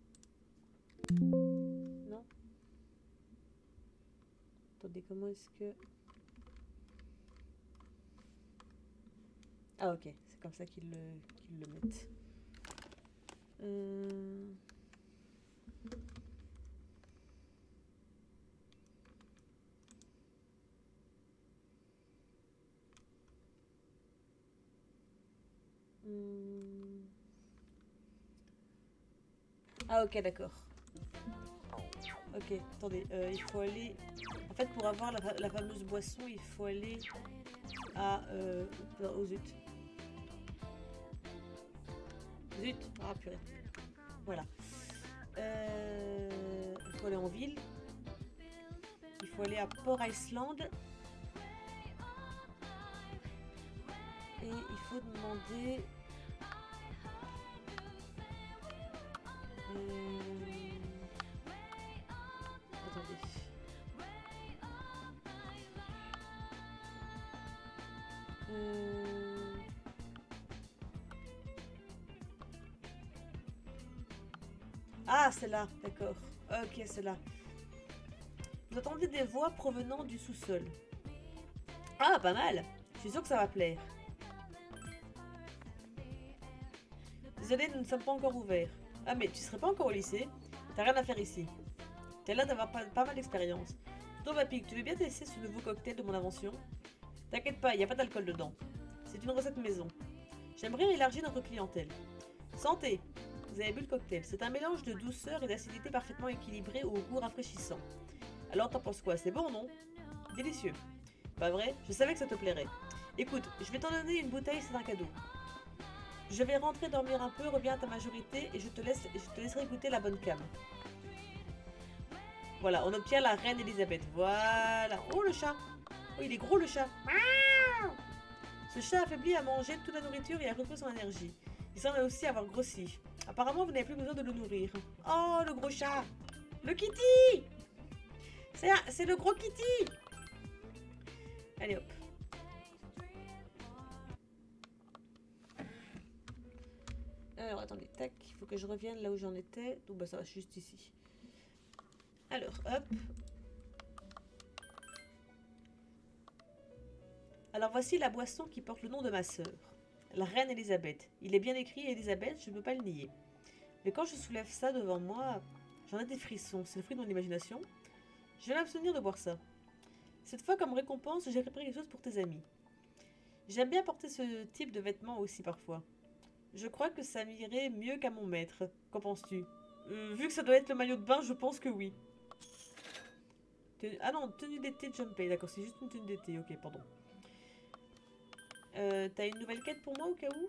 Non? Attendez, comment est-ce que... Ah ok, c'est comme ça qu'ils le mettent. Ah ok, d'accord. Ok, attendez, il faut aller... En fait, pour avoir la fameuse boisson, il faut aller à... oh zut. Zut. Ah purée. Voilà. Il faut aller en ville. Il faut aller à Port Island. Et il faut demander... Attendez. Ah, c'est là, d'accord. Ok, c'est là. Vous entendez des voix provenant du sous-sol. Ah, pas mal. Je suis sûre que ça va plaire. Désolé, nous ne sommes pas encore ouverts. Ah, mais tu serais pas encore au lycée? T'as rien à faire ici. T'as l'air d'avoir pas mal d'expérience. Toi, Papy, tu veux bien tester ce nouveau cocktail de mon invention? T'inquiète pas, il n'y a pas d'alcool dedans. C'est une recette maison. J'aimerais élargir notre clientèle. Santé! Vous avez bu le cocktail. C'est un mélange de douceur et d'acidité parfaitement équilibré au goût rafraîchissant. Alors t'en penses quoi? C'est bon, non? Délicieux. Pas vrai? Je savais que ça te plairait. Écoute, je vais t'en donner une bouteille, c'est un cadeau. Je vais rentrer dormir un peu, reviens à ta majorité et je te laisserai écouter la bonne cam. Voilà, on obtient la reine Elisabeth. Voilà. Oh, le chat. Oh, il est gros, le chat. Ce chat affaibli a mangé toute la nourriture et a repris son énergie. Il semble aussi avoir grossi. Apparemment, vous n'avez plus besoin de le nourrir. Oh, le gros chat. Le kitty. C'est le gros kitty. Allez, hop. Alors, attendez, tac. Il faut que je revienne là où j'en étais. Donc, bah, ça va juste ici. Alors, hop. Alors, voici la boisson qui porte le nom de ma sœur. La reine Elisabeth. Il est bien écrit Elisabeth, je ne peux pas le nier. Mais quand je soulève ça devant moi, j'en ai des frissons. C'est le fruit de mon imagination. Je vais m'abstenir de boire ça. Cette fois, comme récompense, j'ai préparé quelque chose pour tes amis. J'aime bien porter ce type de vêtements aussi parfois. Je crois que ça m'irait mieux qu'à mon maître. Qu'en penses-tu? Vu que ça doit être le maillot de bain, je pense que oui. Ah non, tenue d'été Junpei. D'accord, c'est juste une tenue d'été. Ok, pardon. T'as une nouvelle quête pour moi au cas où?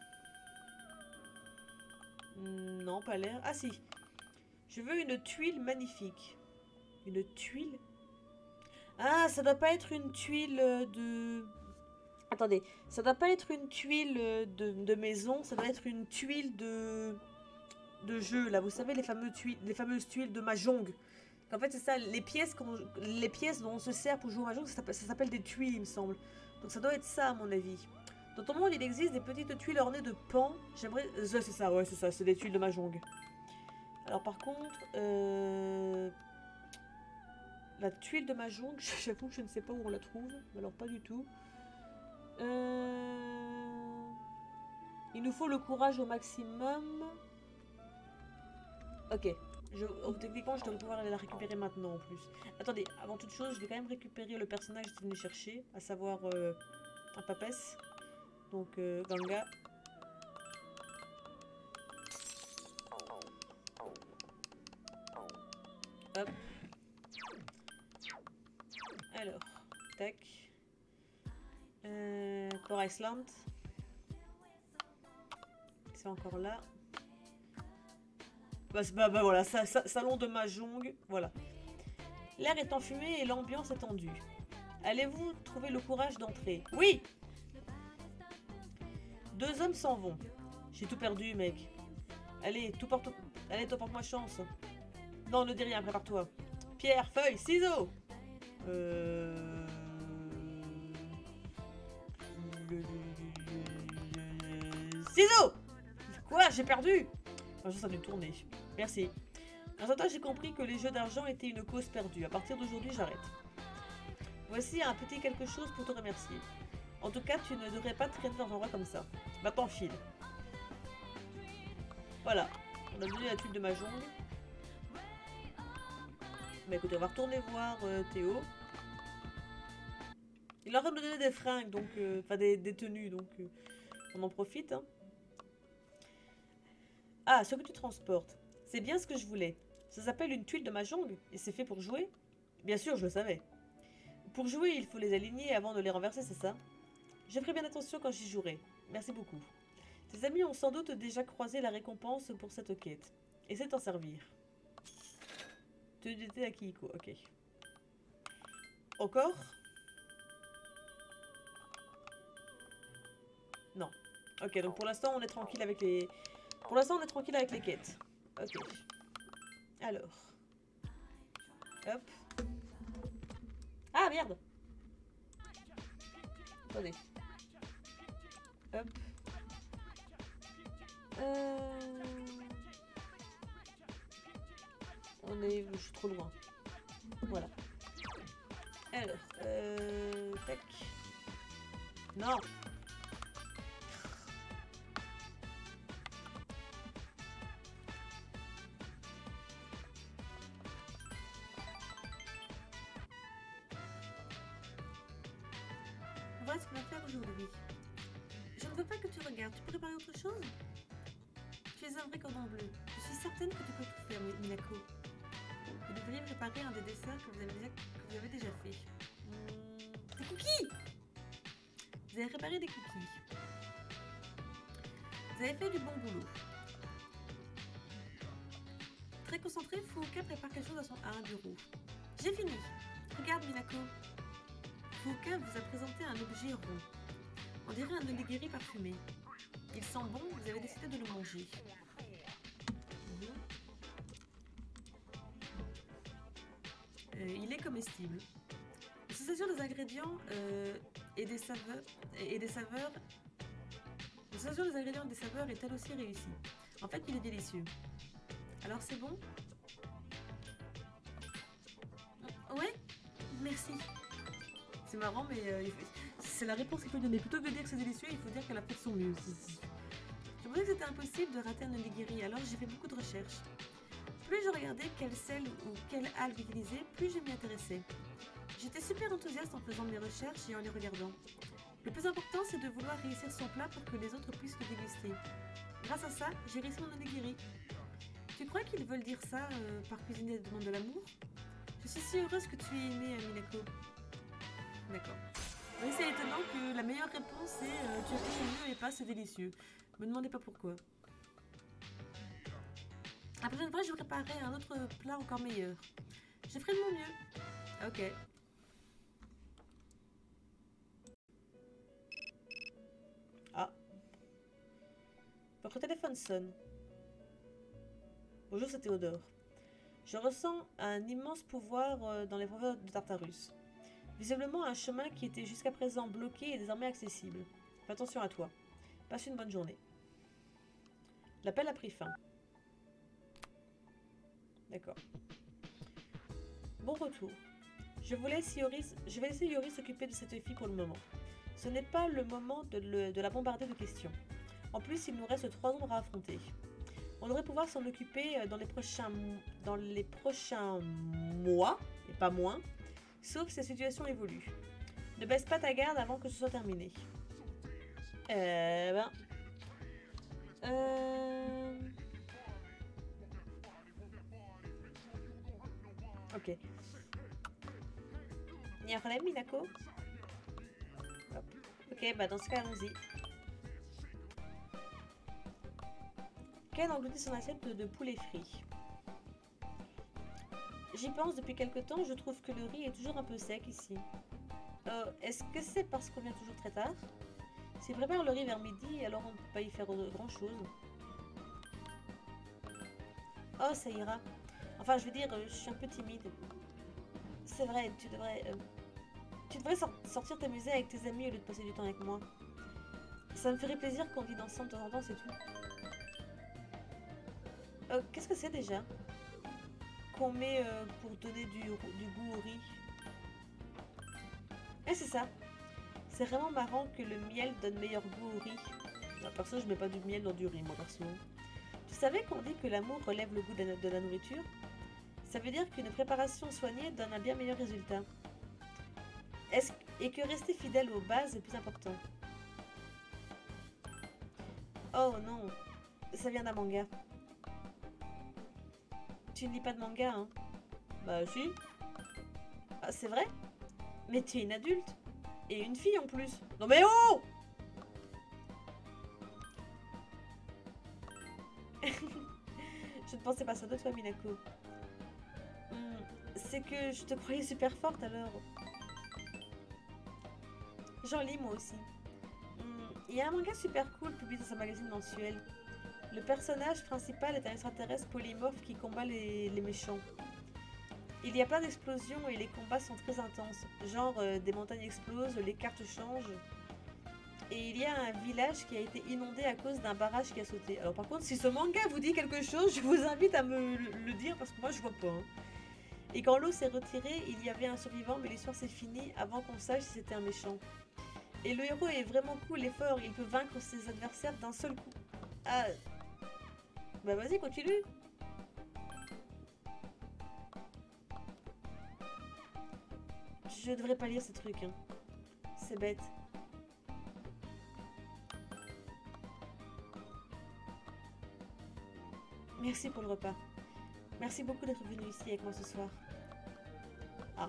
Non, pas l'air. Ah si. Je veux une tuile magnifique. Une tuile? Ah, ça doit pas être une tuile de... Attendez, ça doit pas être une tuile de maison, ça doit être une tuile de jeu, là. Vous savez, les fameuses tuiles de Mahjong. En fait, c'est ça, les pièces dont on se sert pour jouer au Mahjong, ça s'appelle des tuiles, il me semble. Donc ça doit être ça, à mon avis. Dans ton monde, il existe des petites tuiles ornées de pans. J'aimerais... c'est ça, ouais, c'est ça, c'est des tuiles de Mahjong. Alors par contre, la tuile de Mahjong, j'avoue que je ne sais pas où on la trouve. Alors pas du tout. Il nous faut le courage au maximum. Ok. Techniquement, je dois pouvoir aller la récupérer maintenant en plus. Attendez, avant toute chose, je vais quand même récupérer le personnage que j'étais venu chercher, à savoir un papesse. Donc, Ganga. Hop. Alors, tac. Pour Iceland. C'est encore là. Bah voilà, salon de Mahjong, voilà. L'air est enfumé et l'ambiance est tendue. Allez-vous trouver le courage d'entrer? Oui! Deux hommes s'en vont. J'ai tout perdu, mec. Allez, Allez, toi, porte-moi chance. Non, ne dis rien, prépare-toi. Pierre, feuille, ciseaux! Ciseaux! Quoi? J'ai perdu? Enfin, ça a dû tourner. Merci. Grâce à toi, j'ai compris que les jeux d'argent étaient une cause perdue. À partir d'aujourd'hui, j'arrête. Voici un petit quelque chose pour te remercier. En tout cas, tu ne devrais pas traîner dans un endroit comme ça. Maintenant, file. Voilà. On a donné la tuile de Mahjong. Bah écoutez, on va retourner voir Théo. Il est en train de me donner des fringues, donc... Enfin, des tenues, donc... on en profite, hein. Ah, ce que tu transportes. C'est bien ce que je voulais. Ça s'appelle une tuile de Mahjong et c'est fait pour jouer? Bien sûr, je le savais. Pour jouer, il faut les aligner avant de les renverser, c'est ça? Je ferai bien attention quand j'y jouerai. Merci beaucoup. Tes amis ont sans doute déjà croisé la récompense pour cette quête. Essaie de t'en servir. Tenue d'été à Kiko, ok. Encore? Non. Ok, donc pour l'instant, on est tranquille avec les... Pour l'instant, on est tranquille avec les quêtes. Ok. Alors. Hop. Ah, merde! Attendez. Hop. Je suis trop loin. Voilà. Alors. Tac. Non! Voilà ce qu'on va faire aujourd'hui. Je ne veux pas que tu regardes. Tu peux préparer autre chose? Tu es un vrai cordon bleu. Je suis certaine que tu peux tout faire, Minako. Vous devriez préparer un des desserts que vous avez déjà fait. Des cookies! Vous avez préparé des cookies. Vous avez fait du bon boulot. Très concentré, Fuuka prépare quelque chose à un bureau. J'ai fini. Regarde, Minako. Fuuka vous a présenté un objet rond. On dirait un onigiri parfumé. Il sent bon, vous avez décidé de le manger. Il est comestible. L'association des ingrédients et des saveurs l'association des ingrédients et des saveurs est elle aussi réussie. En fait, il est délicieux. Alors c'est bon? Ouais? Merci. C'est marrant, mais c'est la réponse qu'il faut donner. Plutôt que de dire que c'est délicieux, il faut dire qu'elle a fait de son mieux. Je pensais que c'était impossible de rater un onigiri, alors j'ai fait beaucoup de recherches. Plus je regardais quel sel ou quelle algue utiliser, plus je m'y intéressais. J'étais super enthousiaste en faisant mes recherches et en les regardant. Le plus important, c'est de vouloir réussir son plat pour que les autres puissent le déguster. Grâce à ça, j'ai réussi mon onigiri. Tu crois qu'ils veulent dire ça par cuisiner des demandes de l'amour? Je suis si heureuse que tu es aimée, Minako. D'accord. Oui, c'est étonnant que la meilleure réponse est tu as fait mieux et pas c'est délicieux. Me demandez pas pourquoi. La prochaine fois, je préparerai un autre plat encore meilleur. Je ferai de mon mieux. Ok. Votre téléphone sonne. Bonjour, c'est Théodore. Je ressens un immense pouvoir dans les profondeurs de Tartarus. Visiblement, un chemin qui était jusqu'à présent bloqué est désormais accessible. Fais attention à toi. Passe une bonne journée. L'appel a pris fin. D'accord. Bon retour. Je vais laisser Yori s'occuper de cette fille pour le moment. Ce n'est pas le moment de la bombarder de questions. En plus, il nous reste 3 ombres à affronter. On devrait pouvoir s'en occuper dans les prochains mois, et pas moins, sauf si la situation évolue. Ne baisse pas ta garde avant que ce soit terminé. Ok. Il y a un problème, Minako? Hop. Ok, bah dans ce cas, allons-y. Ken engloutit son assiette de poulet frit. J'y pense depuis quelque temps, je trouve que le riz est toujours un peu sec ici. Est-ce que c'est parce qu'on vient toujours très tard? S'il prépare le riz vers midi, alors on ne peut pas y faire grand chose. Oh, ça ira. Enfin, je veux dire, je suis un peu timide. C'est vrai, tu devrais sortir t'amuser avec tes amis au lieu de passer du temps avec moi. Ça me ferait plaisir qu'on dîne ensemble de temps en temps, c'est tout. Qu'est-ce que c'est déjà qu'on met pour donner du goût au riz? Eh, c'est ça. C'est vraiment marrant que le miel donne meilleur goût au riz. Non, perso, je mets pas du miel dans du riz, moi, perso. Tu savais qu'on dit que l'amour relève le goût de la nourriture? Ça veut dire qu'une préparation soignée donne un bien meilleur résultat. Et que rester fidèle aux bases est plus important. Oh non, ça vient d'un manga. Tu ne lis pas de manga, hein? Bah si. Ah, c'est vrai? Mais tu es une adulte. Et une fille en plus. Non mais oh! Je ne pensais pas ça de toi, Minako. C'est que je te croyais super forte alors. J'en lis moi aussi. Il y a un manga super cool publié dans un magazine mensuel. Le personnage principal est un extraterrestre polymorphe qui combat les méchants. Il y a plein d'explosions et les combats sont très intenses. Genre des montagnes explosent, les cartes changent. Et il y a un village qui a été inondé à cause d'un barrage qui a sauté. Alors par contre, si ce manga vous dit quelque chose, je vous invite à me le dire parce que moi je vois pas. Hein. Et quand l'eau s'est retirée, il y avait un survivant, mais l'histoire s'est finie avant qu'on sache si c'était un méchant. Et le héros est vraiment cool et fort, il peut vaincre ses adversaires d'un seul coup. Ah... Bah vas-y, continue. Je devrais pas lire ces trucs, hein. C'est bête. Merci pour le repas. Merci beaucoup d'être venu ici avec moi ce soir. Ah.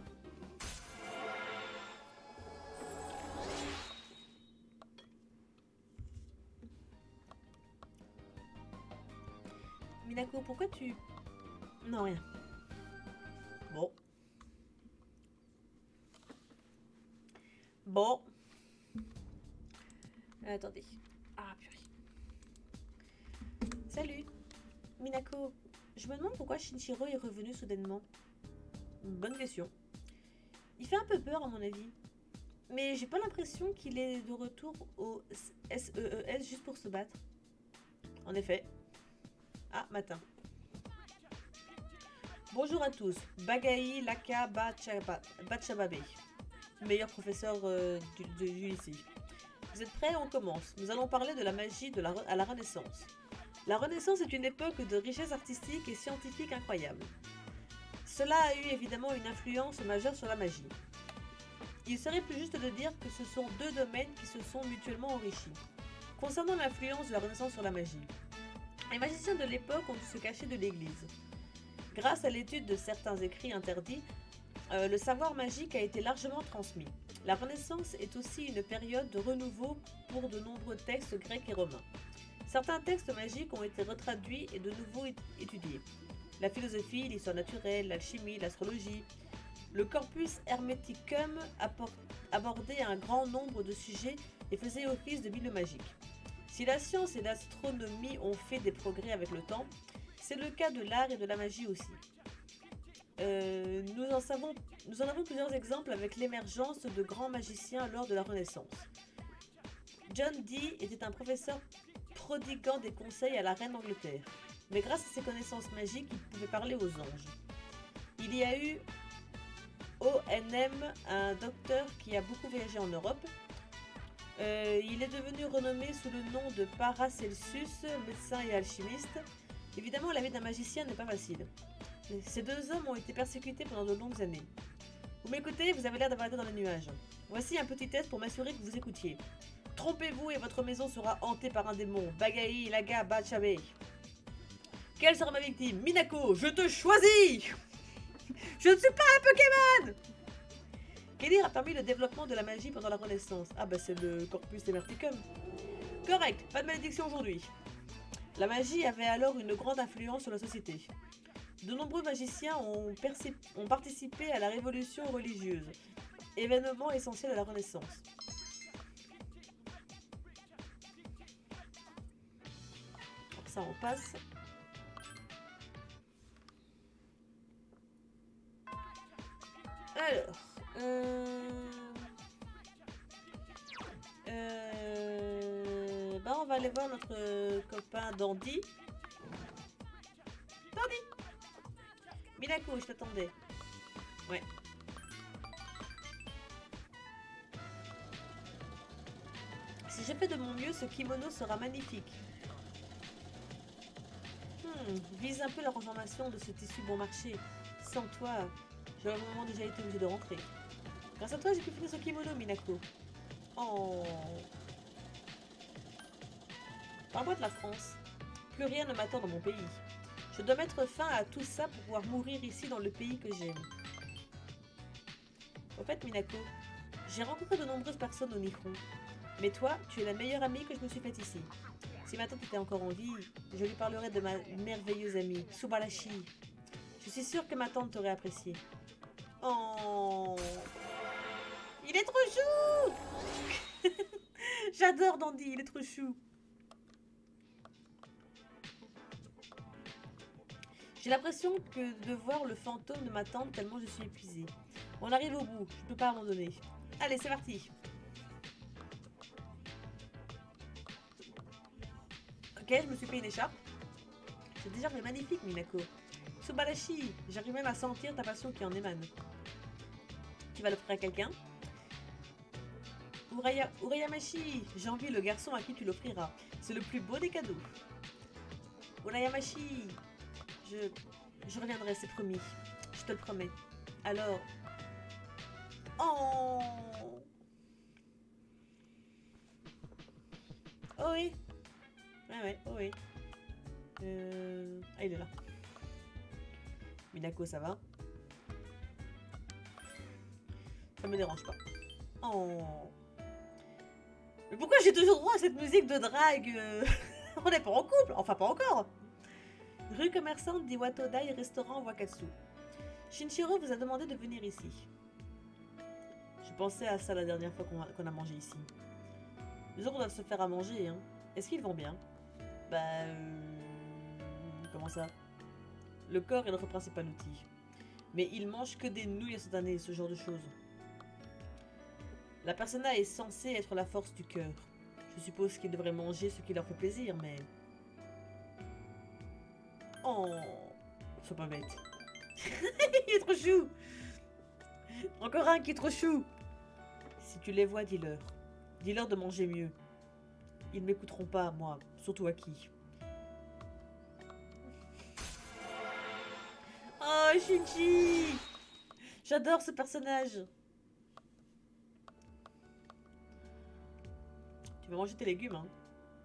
Minako, pourquoi tu... Non, rien. Bon. Bon. Attendez. Ah, purée. Salut. Minako, je me demande pourquoi Shinjiro est revenu soudainement. Bonne question. Il fait un peu peur à mon avis. Mais j'ai pas l'impression qu'il est de retour au SEES juste pour se battre. En effet. Ah, matin. Bonjour à tous. Bagaï Laka Bachababe. Meilleur professeur du lycée. Vous êtes prêts? On commence. Nous allons parler de la magie à la Renaissance. La Renaissance est une époque de richesse artistique et scientifique incroyable. Cela a eu évidemment une influence majeure sur la magie. Il serait plus juste de dire que ce sont deux domaines qui se sont mutuellement enrichis. Concernant l'influence de la Renaissance sur la magie, les magiciens de l'époque ont dû se cacher de l'Église. Grâce à l'étude de certains écrits interdits, le savoir magique a été largement transmis. La Renaissance est aussi une période de renouveau pour de nombreux textes grecs et romains. Certains textes magiques ont été retraduits et de nouveau étudiés. La philosophie, l'histoire naturelle, l'alchimie, l'astrologie. Le corpus hermeticum abordait un grand nombre de sujets et faisait office de bible magique. Si la science et l'astronomie ont fait des progrès avec le temps, c'est le cas de l'art et de la magie aussi. Nous en avons plusieurs exemples avec l'émergence de grands magiciens lors de la Renaissance. John Dee était un professeur prodiguant des conseils à la reine d'Angleterre, mais grâce à ses connaissances magiques, il pouvait parler aux anges. Il y a eu O.N.M., un docteur qui a beaucoup voyagé en Europe. Il est devenu renommé sous le nom de Paracelsus, médecin et alchimiste. Évidemment, la vie d'un magicien n'est pas facile. Ces deux hommes ont été persécutés pendant de longues années. Vous m'écoutez? Vous avez l'air d'avoir été dans les nuages. Voici un petit test pour m'assurer que vous écoutiez. Trompez-vous et votre maison sera hantée par un démon. Bagaï, Laga, Bachabe. Quelle sera ma victime? Minako, je te choisis! Je ne suis pas un Pokémon! Quel livre a permis le développement de la magie pendant la Renaissance? Ah bah c'est le Corpus Demerticum. Correct, pas de malédiction aujourd'hui. La magie avait alors une grande influence sur la société. De nombreux magiciens ont participé à la révolution religieuse, événement essentiel à la Renaissance. Donc ça on passe. Alors, bah on va aller voir notre copain Dandy. Dandy! Minako, je t'attendais. Ouais. Si je fais de mon mieux, ce kimono sera magnifique. Vise un peu la transformation de ce tissu bon marché. Sans toi, j'aurais vraiment déjà été obligée de rentrer. Grâce à toi, j'ai pu finir ce kimono, Minako. Oh. Parle-moi de la France. Plus rien ne m'attend dans mon pays. Je dois mettre fin à tout ça pour pouvoir mourir ici dans le pays que j'aime. Au fait, Minako, j'ai rencontré de nombreuses personnes au Nicron. Mais toi, tu es la meilleure amie que je me suis faite ici. Si ma tante était encore en vie, je lui parlerais de ma merveilleuse amie, Subarashi. Je suis sûre que ma tante t'aurait apprécié. Oh, il est trop chou. J'adore Dandy, il est trop chou. J'ai l'impression que de voir le fantôme de ma tante tellement je suis épuisée. On arrive au bout, je ne peux pas abandonner. Allez, c'est parti. Ok, je me suis payé une écharpe. C'est déjà magnifique, Minako. Subarashi, j'arrive même à sentir ta passion qui en émane. Tu vas l'offrir à quelqu'un? Urayamashi, j'envie le garçon à qui tu l'offriras. C'est le plus beau des cadeaux. Urayamashi, je reviendrai, c'est promis. Je te le promets. Alors... Oh! Oh oui! Ouais, oh oui. Ah, il est là. Minako, ça va? Ça me dérange pas. Oh! Mais pourquoi j'ai toujours droit à cette musique de drague? On n'est pas en couple, enfin pas encore. Rue commerçante d'Iwatodai, restaurant Wakatsu. Shinshiro vous a demandé de venir ici. Je pensais à ça la dernière fois qu'on a mangé ici. Les autres doivent se faire à manger, hein. Est-ce qu'ils vont bien? Bah... Comment ça? Le corps est notre principal outil. Mais ils mangent que des nouilles instantanées, ce genre de choses. La persona est censée être la force du cœur. Je suppose qu'ils devraient manger ce qui leur fait plaisir, mais... Oh, sois pas bête. Il est trop chou. Encore un qui est trop chou. Si tu les vois, dis-leur. Dis-leur de manger mieux. Ils ne m'écouteront pas, moi. Surtout à qui. Oh, Shinji. J'adore ce personnage. Tu vas manger tes légumes, hein.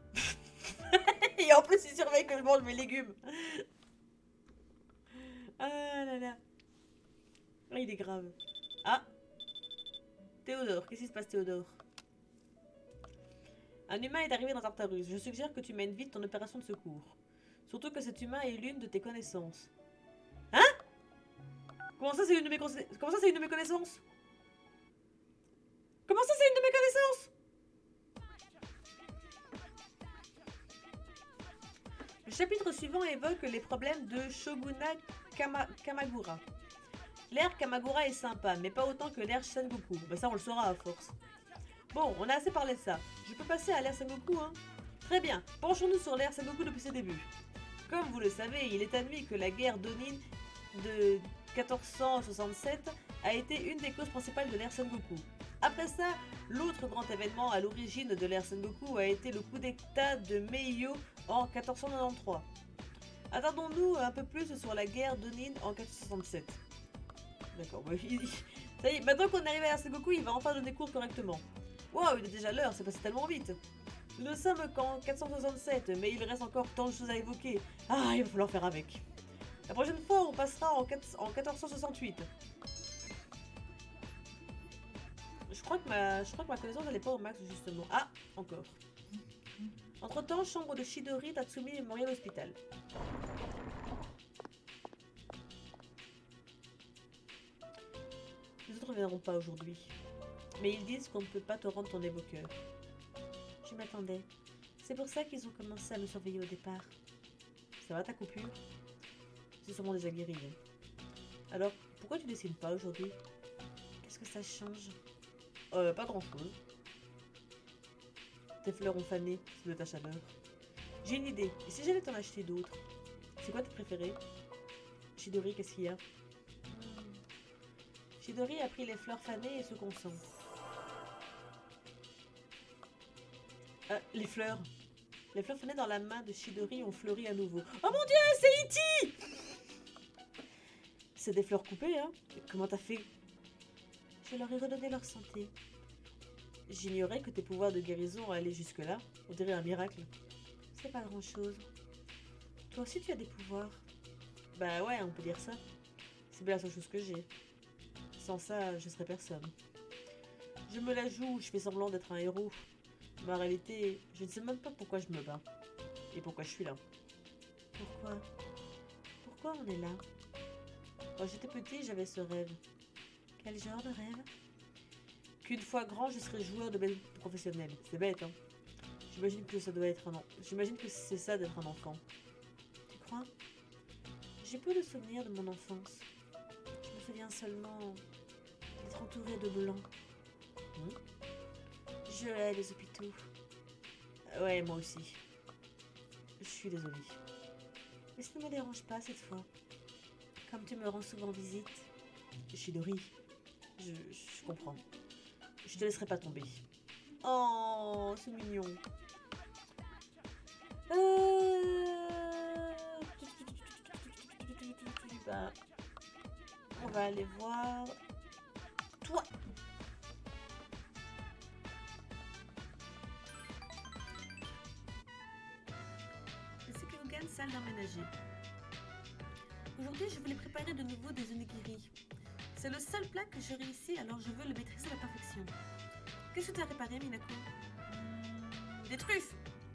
Et en plus, il surveille que je mange mes légumes. Ah là là. Ah, il est grave. Ah. Théodore. Qu'est-ce qui se passe, Théodore? Un humain est arrivé dans Tartarus. Je suggère que tu mènes vite ton opération de secours. Surtout que cet humain est l'une de tes connaissances. Hein? Comment ça, c'est une de mes connaissances? Comment ça, c'est une de mes connaissances? Comment ça, c'est une de mes connaissances? chapitre suivant évoque les problèmes de Shogunat Kamagura. L'ère Kamagura est sympa, mais pas autant que l'ère Sengoku. Bah ça on le saura à force. Bon, on a assez parlé de ça. Je peux passer à l'ère Sengoku, hein? Très bien, penchons-nous sur l'ère Sengoku depuis ses débuts. Comme vous le savez, il est admis que la guerre d'Onin de 1467 a été une des causes principales de l'ère Sengoku. Après ça, l'autre grand événement à l'origine de l'ère Sengoku a été le coup d'état de Meio en 1493. Attardons-nous un peu plus sur la guerre d'Onin en 1467. D'accord, bah, ça y est, maintenant qu'on est arrivé à Sengoku, il va enfin donner cours correctement. Wow, il est déjà l'heure, c'est passé tellement vite. Nous ne sommes qu'en 467, mais il reste encore tant de choses à évoquer. Ah, il va falloir faire avec. La prochaine fois, on passera en 1468. Je crois que ma connaissance n'est pas au max, justement. Ah, encore. Entre-temps, chambre de Chidori, Tatsumi Memorial Hospital. Les autres ne viendront pas aujourd'hui. Mais ils disent qu'on ne peut pas te rendre ton évoqueur. Je m'attendais. C'est pour ça qu'ils ont commencé à me surveiller au départ. Ça va ta coupure? C'est sûrement déjà guéri. Hein. Alors, pourquoi tu dessines pas aujourd'hui? Qu'est-ce que ça change? Pas grand-chose. Tes fleurs ont fané sous de ta chaleur. J'ai une idée. Et si j'allais t'en acheter d'autres? C'est quoi tes préférés? Chidori, qu'est-ce qu'il y a? Chidori a pris les fleurs fanées et se concentre. Les fleurs. Les fleurs fanées dans la main de Chidori ont fleuri à nouveau. Oh mon dieu, c'est Iti! C'est des fleurs coupées, hein? Comment t'as fait? Je leur ai redonné leur santé. J'ignorais que tes pouvoirs de guérison allaient jusque-là. On dirait un miracle. C'est pas grand-chose. Toi aussi, tu as des pouvoirs. Bah ouais, on peut dire ça. C'est bien la seule chose que j'ai. Sans ça, je serais personne. Je me la joue, je fais semblant d'être un héros. Mais en réalité, je ne sais même pas pourquoi je me bats. Et pourquoi je suis là. Pourquoi? Pourquoi on est là? Quand j'étais petit, j'avais ce rêve. Quel genre de rêve? Qu'une fois grand, je serai joueur de baseball professionnel. C'est bête, hein? J'imagine que ça doit être un an. J'imagine que c'est ça d'être un enfant. Tu crois? J'ai peu de souvenirs de mon enfance. Je me souviens seulement d'être entourée de blancs. Je hais les hôpitaux. Ouais, moi aussi. Je suis désolée. Mais ça ne me dérange pas cette fois. Comme tu me rends souvent visite. Chidori, je comprends. Je te laisserai pas tomber. Oh, c'est mignon. Bah, on va aller voir toi. C'est Kyugan, salle d'emménager. Aujourd'hui, je voulais préparer de nouveau des onigiri. C'est le seul plat que j'ai réussi, alors je veux le maîtriser à la perfection. Qu'est-ce que tu as réparé, Minako? Des truffes!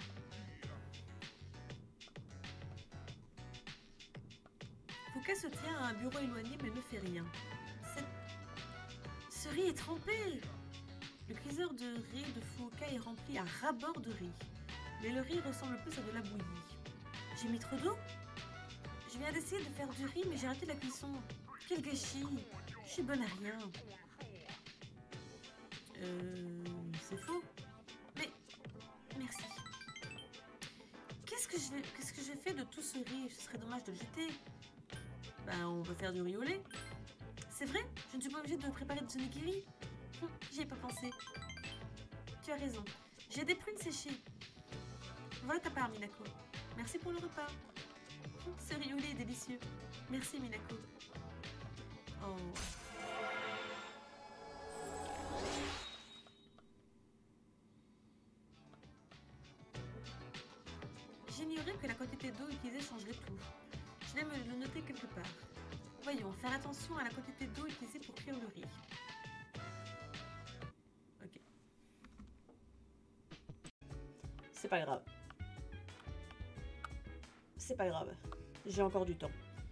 Fuka se tient à un bureau éloigné mais ne fait rien. Ce riz est trempé! Le cuiseur de riz de Fuka est rempli à ras-bord de riz. Mais le riz ressemble plus à de la bouillie. J'ai mis trop d'eau? Je viens d'essayer de faire du riz mais j'ai raté la cuisson. Quel gâchis! Je suis bonne à rien. C'est faux. Mais, merci. Qu'est-ce que je fais de tout ce riz? Ce serait dommage de le jeter. Ben, on va faire du riz au lait. C'est vrai? Je ne suis pas obligée de préparer de onigiri? J'y ai pas pensé. Tu as raison. J'ai des prunes séchées. Voilà ta part, Minako. Merci pour le repas. Ce riz au lait est délicieux. Merci, Minako. Oh. J'ignorais que la quantité d'eau utilisée changerait tout. Je vais me le noter quelque part. Voyons, faire attention à la quantité d'eau utilisée pour cuire le riz. Ok. C'est pas grave. C'est pas grave. J'ai encore du temps.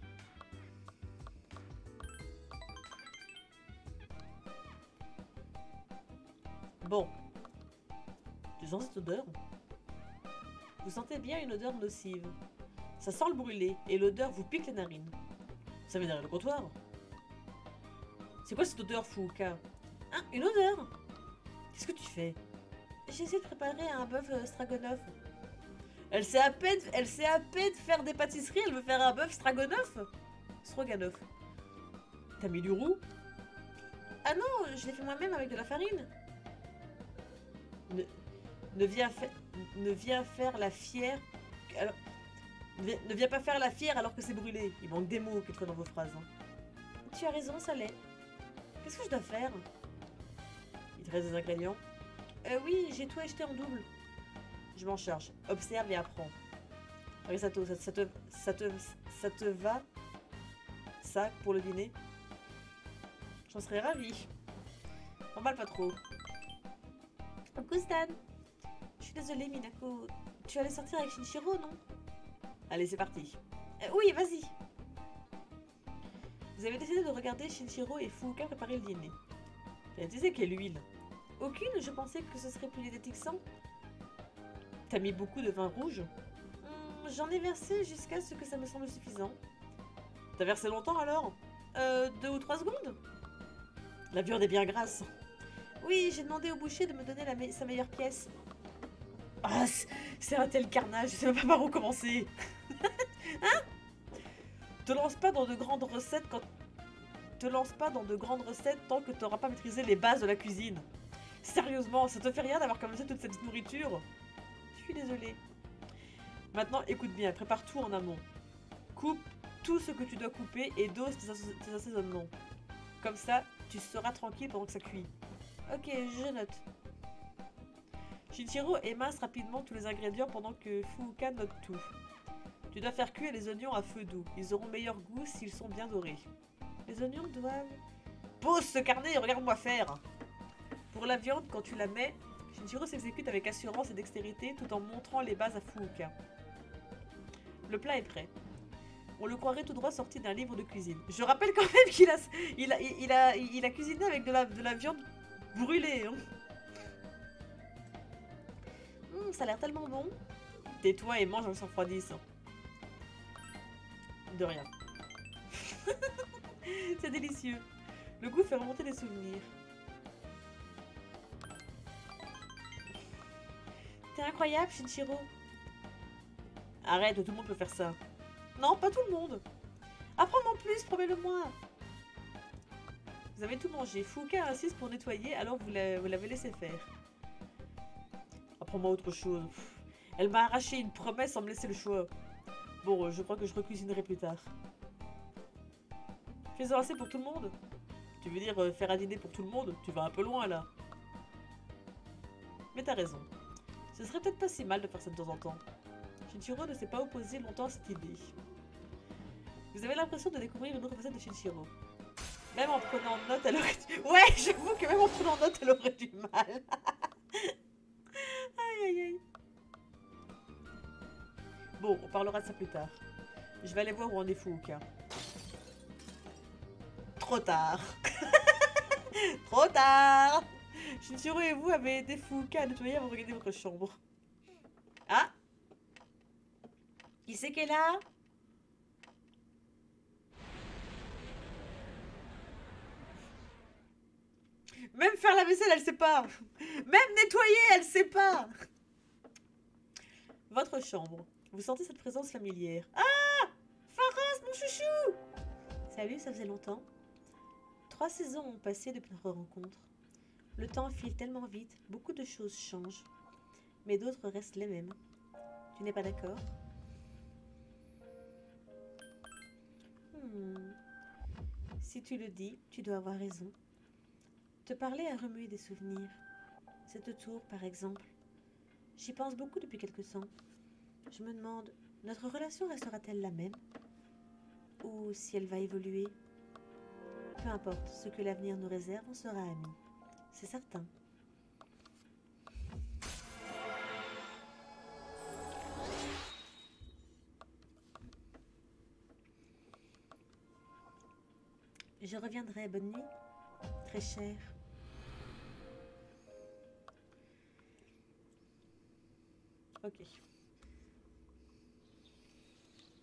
Bon. Tu sens cette odeur? Vous sentez bien une odeur nocive. Ça sent le brûlé et l'odeur vous pique les narines. Ça vient derrière le comptoir. C'est quoi cette odeur, Fuuka? Hein, une odeur? Qu'est-ce que tu fais? J'essaie de préparer un bœuf stroganoff. Elle sait à peine faire des pâtisseries, elle veut faire un bœuf stroganoff. Stroganoff. T'as mis du roux? Ah non, je l'ai fait moi-même avec de la farine. Ne viens faire la fière. Alors, ne viens pas faire la fière alors que c'est brûlé. Il manque des mots quelquefois dans vos phrases. Hein. Tu as raison, ça l'est. Qu'est-ce que je dois faire? Il te reste des ingrédients? Oui, j'ai tout acheté en double. Je m'en charge. Observe et apprends. Arisato, ça te va? Ça, pour le dîner? J'en serais ravie. M'emballe pas trop. Coucou Stan. Je suis désolée, Minako. Tu allais sortir avec Shinichiro, non? Allez, c'est parti. Oui, vas-y. Vous avez décidé de regarder Shinichiro et Fuuka préparer le dîner. T'as utilisé quelle huile? Aucune, je pensais que ce serait plus détexant. T'as mis beaucoup de vin rouge? J'en ai versé jusqu'à ce que ça me semble suffisant. T'as versé longtemps alors? 2 ou 3 secondes? La viande est bien grasse. Oui, j'ai demandé au boucher de me donner sa meilleure pièce. Ah, c'est un tel carnage, je sais même pas par où commencer. Hein? Te lance pas dans de grandes recettes tant que t'auras pas maîtrisé les bases de la cuisine. Sérieusement, ça te fait rien d'avoir commencé toute cette nourriture? Je suis désolée. Maintenant, écoute bien, prépare tout en amont. Coupe tout ce que tu dois couper et dose tes assaisonnements. Comme ça, tu seras tranquille pendant que ça cuit. Ok, je note. Shinichiro émince rapidement tous les ingrédients pendant que Fuuka note tout. Tu dois faire cuire les oignons à feu doux. Ils auront meilleur goût s'ils sont bien dorés. Les oignons doivent... Pose ce carnet et regarde-moi faire. Pour la viande, quand tu la mets, Shinichiro s'exécute avec assurance et dextérité tout en montrant les bases à Fuuka. Le plat est prêt. On le croirait tout droit sorti d'un livre de cuisine. Je rappelle quand même qu'il a cuisiné avec de la viande brûlée. Hein. Ça a l'air tellement bon. Tais-toi et mange en sang refroidissant. De rien. C'est délicieux. Le goût fait remonter des souvenirs. T'es incroyable, Shinichiro. Arrête, tout le monde peut faire ça. Non, pas tout le monde. Apprends-moi plus, promets-le-moi. Vous avez tout mangé. Fuuka insiste pour nettoyer, alors vous l'avez laissé faire. Apprends-moi autre chose. Elle m'a arraché une promesse sans me laisser le choix. Bon, je crois que je recuisinerai plus tard. Fais-en assez pour tout le monde? Tu veux dire faire un dîner pour tout le monde? Tu vas un peu loin, là. Mais t'as raison. Ce serait peut-être pas si mal de faire ça de temps en temps. Shinichiro ne s'est pas opposé longtemps à cette idée. Vous avez l'impression de découvrir une autre facette de Shinichiro. Même en prenant note, elle aurait... Ouais, j'avoue que même en prenant note, elle aurait du mal. Aïe, aïe, aïe. Bon, on parlera de ça plus tard. Je vais aller voir où en est Fuuka. Trop tard. Trop tard. Shinichiro et vous avez aidé Fuuka à nettoyer avant de regarder votre chambre. Ah. Qui c'est qu'elle est là? Même faire la vaisselle, elle sait pas. Même nettoyer, elle sait pas. Votre chambre. Vous sentez cette présence familière. Ah! Pharos, mon chouchou! Salut, ça faisait longtemps. 3 saisons ont passé depuis notre rencontre. Le temps file tellement vite, beaucoup de choses changent. Mais d'autres restent les mêmes. Tu n'es pas d'accord? Si tu le dis, tu dois avoir raison. Te parler a remué des souvenirs. Cette tour, par exemple. J'y pense beaucoup depuis quelque temps. Je me demande, notre relation restera-t-elle la même? Ou si elle va évoluer? Peu importe, ce que l'avenir nous réserve, on sera amis. C'est certain. Je reviendrai, bonne nuit, très cher. Ok.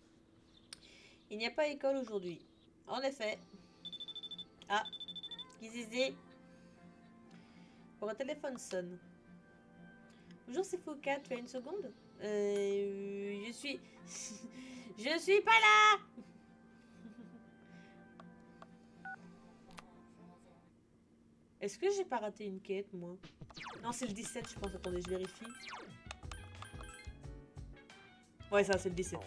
Il n'y a pas école aujourd'hui. En effet. Ah, qui disait. Votre téléphone sonne. Bonjour, c'est Fouca, tu as une seconde? Je suis... je suis pas là. Est-ce que j'ai pas raté une quête, moi? Non, c'est le 17, je pense. Attendez, je vérifie. Ouais, ça, c'est le 17.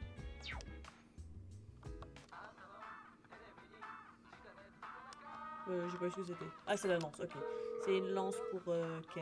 J'ai pas vu ce que c'était. Ah, c'est la lance, ok. C'est une lance pour Ken.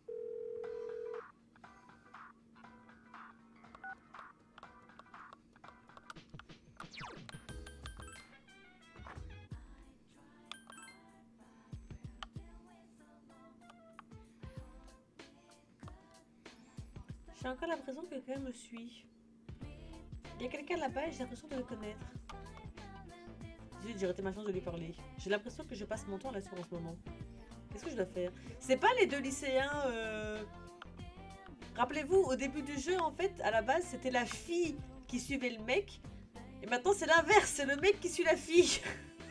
J'ai encore l'impression que quelqu'un me suit. Il y a quelqu'un là-bas et j'ai l'impression de le connaître. J'ai raté ma chance de lui parler. J'ai l'impression que je passe mon temps là-dessus en ce moment. Qu'est-ce que je dois faire? C'est pas les deux lycéens... Rappelez-vous, au début du jeu, en fait, à la base, c'était la fille qui suivait le mec. Et maintenant, c'est l'inverse. C'est le mec qui suit la fille.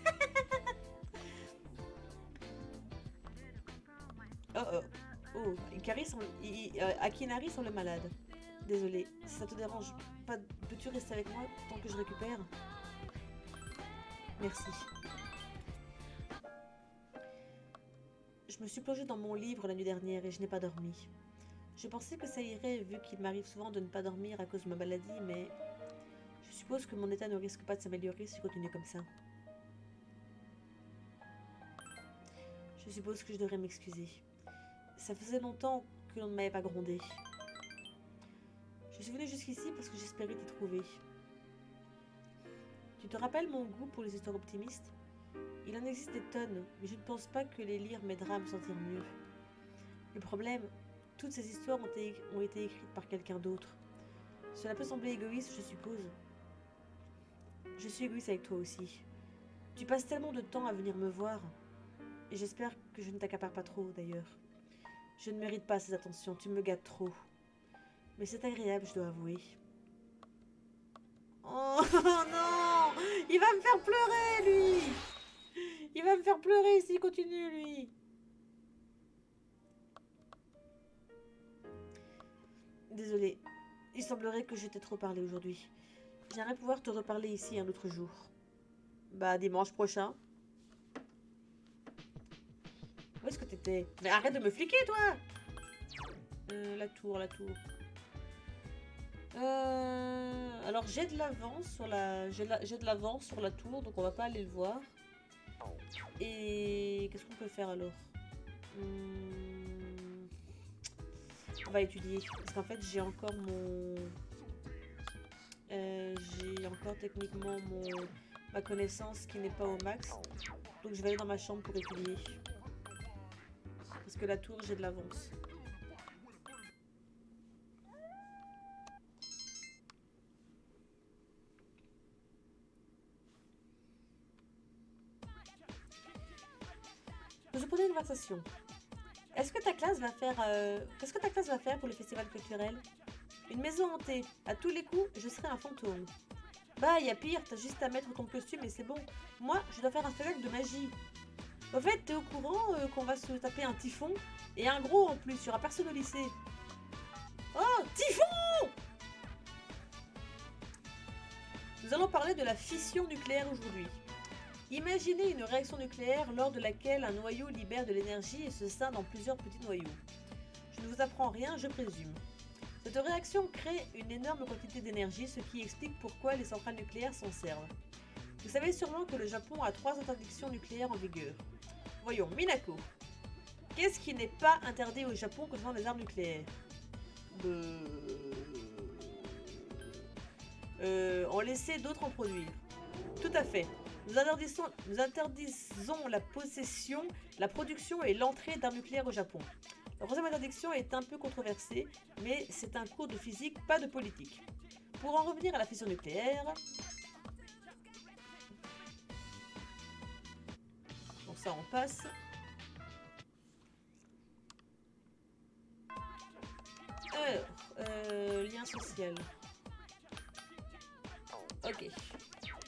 Oh oh. Oh, Ikari semble... Akinari semble malade. Désolée. Si ça te dérange pas, peux-tu rester avec moi tant que je récupère? Merci. Je me suis plongée dans mon livre la nuit dernière et je n'ai pas dormi. Je pensais que ça irait vu qu'il m'arrive souvent de ne pas dormir à cause de ma maladie, mais je suppose que mon état ne risque pas de s'améliorer si je continue comme ça. Je suppose que je devrais m'excuser. Ça faisait longtemps que l'on ne m'avait pas grondé. Je suis venue jusqu'ici parce que j'espérais t'y trouver. Tu te rappelles mon goût pour les histoires optimistes? Il en existe des tonnes, mais je ne pense pas que les lire m'aidera à me sentir mieux. Le problème, toutes ces histoires ont été écrites par quelqu'un d'autre. Cela peut sembler égoïste, je suppose. Je suis égoïste avec toi aussi. Tu passes tellement de temps à venir me voir. Et j'espère que je ne t'accapare pas trop, d'ailleurs. Je ne mérite pas ces attentions, tu me gâtes trop. Mais c'est agréable, je dois avouer. Oh non! Il va me faire pleurer, lui! Il va me faire pleurer s'il continue, lui! Désolée. Il semblerait que je t'ai trop parlé aujourd'hui. J'aimerais pouvoir te reparler ici un autre jour. Bah, dimanche prochain. Où est-ce que t'étais? Mais arrête de me fliquer, toi! La tour, la tour. Alors j'ai de l'avance sur sur la tour, donc on va pas aller le voir. Et qu'est-ce qu'on peut faire alors? On va étudier. Parce qu'en fait j'ai encore mon... j'ai encore techniquement ma connaissance qui n'est pas au max. Donc je vais aller dans ma chambre pour étudier. Parce que la tour j'ai de l'avance. Je posais une conversation. Est-ce que ta classe va faire... Qu'est-ce que ta classe va faire pour le festival culturel? Une maison hantée. À tous les coups, je serai un fantôme. Bah, y a pire, t'as juste à mettre ton costume et c'est bon. Moi, je dois faire un spectacle de magie. Au fait, t'es au courant qu'on va se taper un typhon? Et un gros en plus, il y aura personne au lycée. Oh, typhon! Nous allons parler de la fission nucléaire aujourd'hui. Imaginez une réaction nucléaire lors de laquelle un noyau libère de l'énergie et se scinde en plusieurs petits noyaux. Je ne vous apprends rien, je présume. Cette réaction crée une énorme quantité d'énergie, ce qui explique pourquoi les centrales nucléaires s'en servent. Vous savez sûrement que le Japon a 3 interdictions nucléaires en vigueur. Voyons, Minako. Qu'est-ce qui n'est pas interdit au Japon concernant les armes nucléaires? On laissait d'autres en produire. Tout à fait. Nous interdisons la possession, la production et l'entrée d'armes nucléaires au Japon. La troisième interdiction est un peu controversée, mais c'est un cours de physique, pas de politique. Pour en revenir à la fission nucléaire... Donc ça, on passe. Alors, lien social. Ok.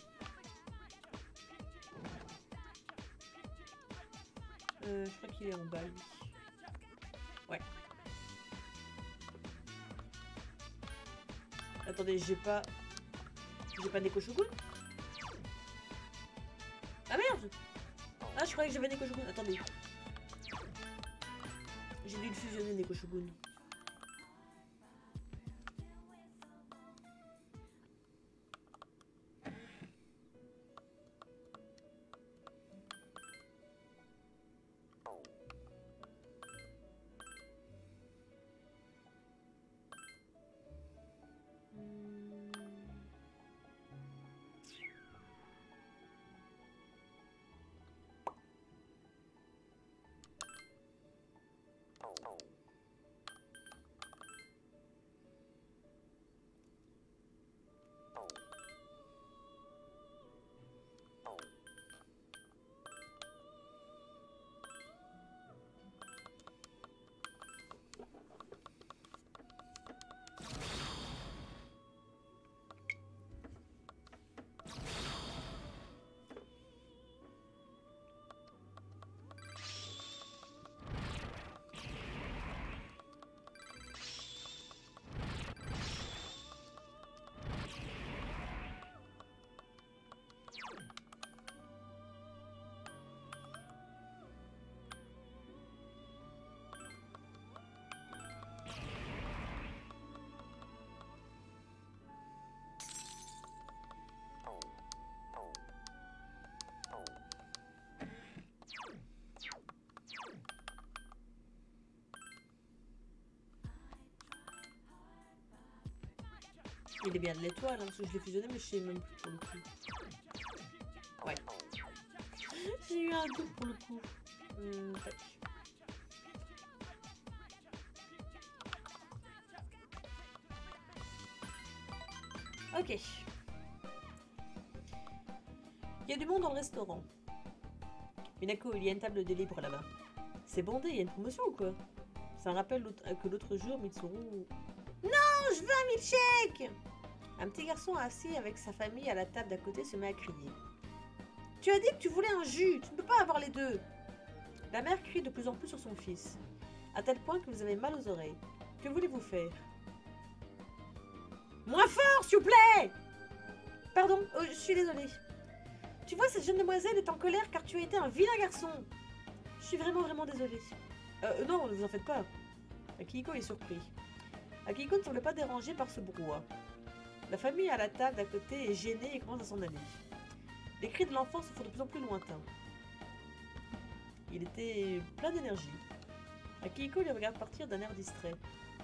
Je crois qu'il est en bas, lui. Ouais. Attendez, j'ai pas... J'ai pas Neko Shogun? Ah merde! Ah, je croyais que j'avais Neko Shogun. Attendez. J'ai dû le fusionner, Neko Shogun. Il est bien de l'étoile, hein, parce que je l'ai fusionné, mais je sais même plus pour le coup. Ouais. J'ai eu un doute pour le coup. Tac. Ok. Il y a du monde dans le restaurant. Minako, il y a une table de libre là-bas. C'est bondé, il y a une promotion ou quoi? Ça me rappelle que l'autre jour, Mitsuru... Non, je veux un milkshake! Un petit garçon assis avec sa famille à la table d'à côté se met à crier. Tu as dit que tu voulais un jus, tu ne peux pas avoir les deux. La mère crie de plus en plus sur son fils, à tel point que vous avez mal aux oreilles. Que voulez-vous faire? Moins fort, s'il vous plaît! Pardon, je suis désolée. Tu vois, cette jeune demoiselle est en colère car tu as été un vilain garçon. Je suis vraiment désolée. Non, ne vous en faites pas. Akihiko est surpris. Akihiko ne semble pas dérangé par ce brouhaha. La famille à la table d'à côté est gênée et commence à s'en aller. Les cris de l'enfant se font de plus en plus lointains. Il était plein d'énergie. Akihiko les regarde partir d'un air distrait.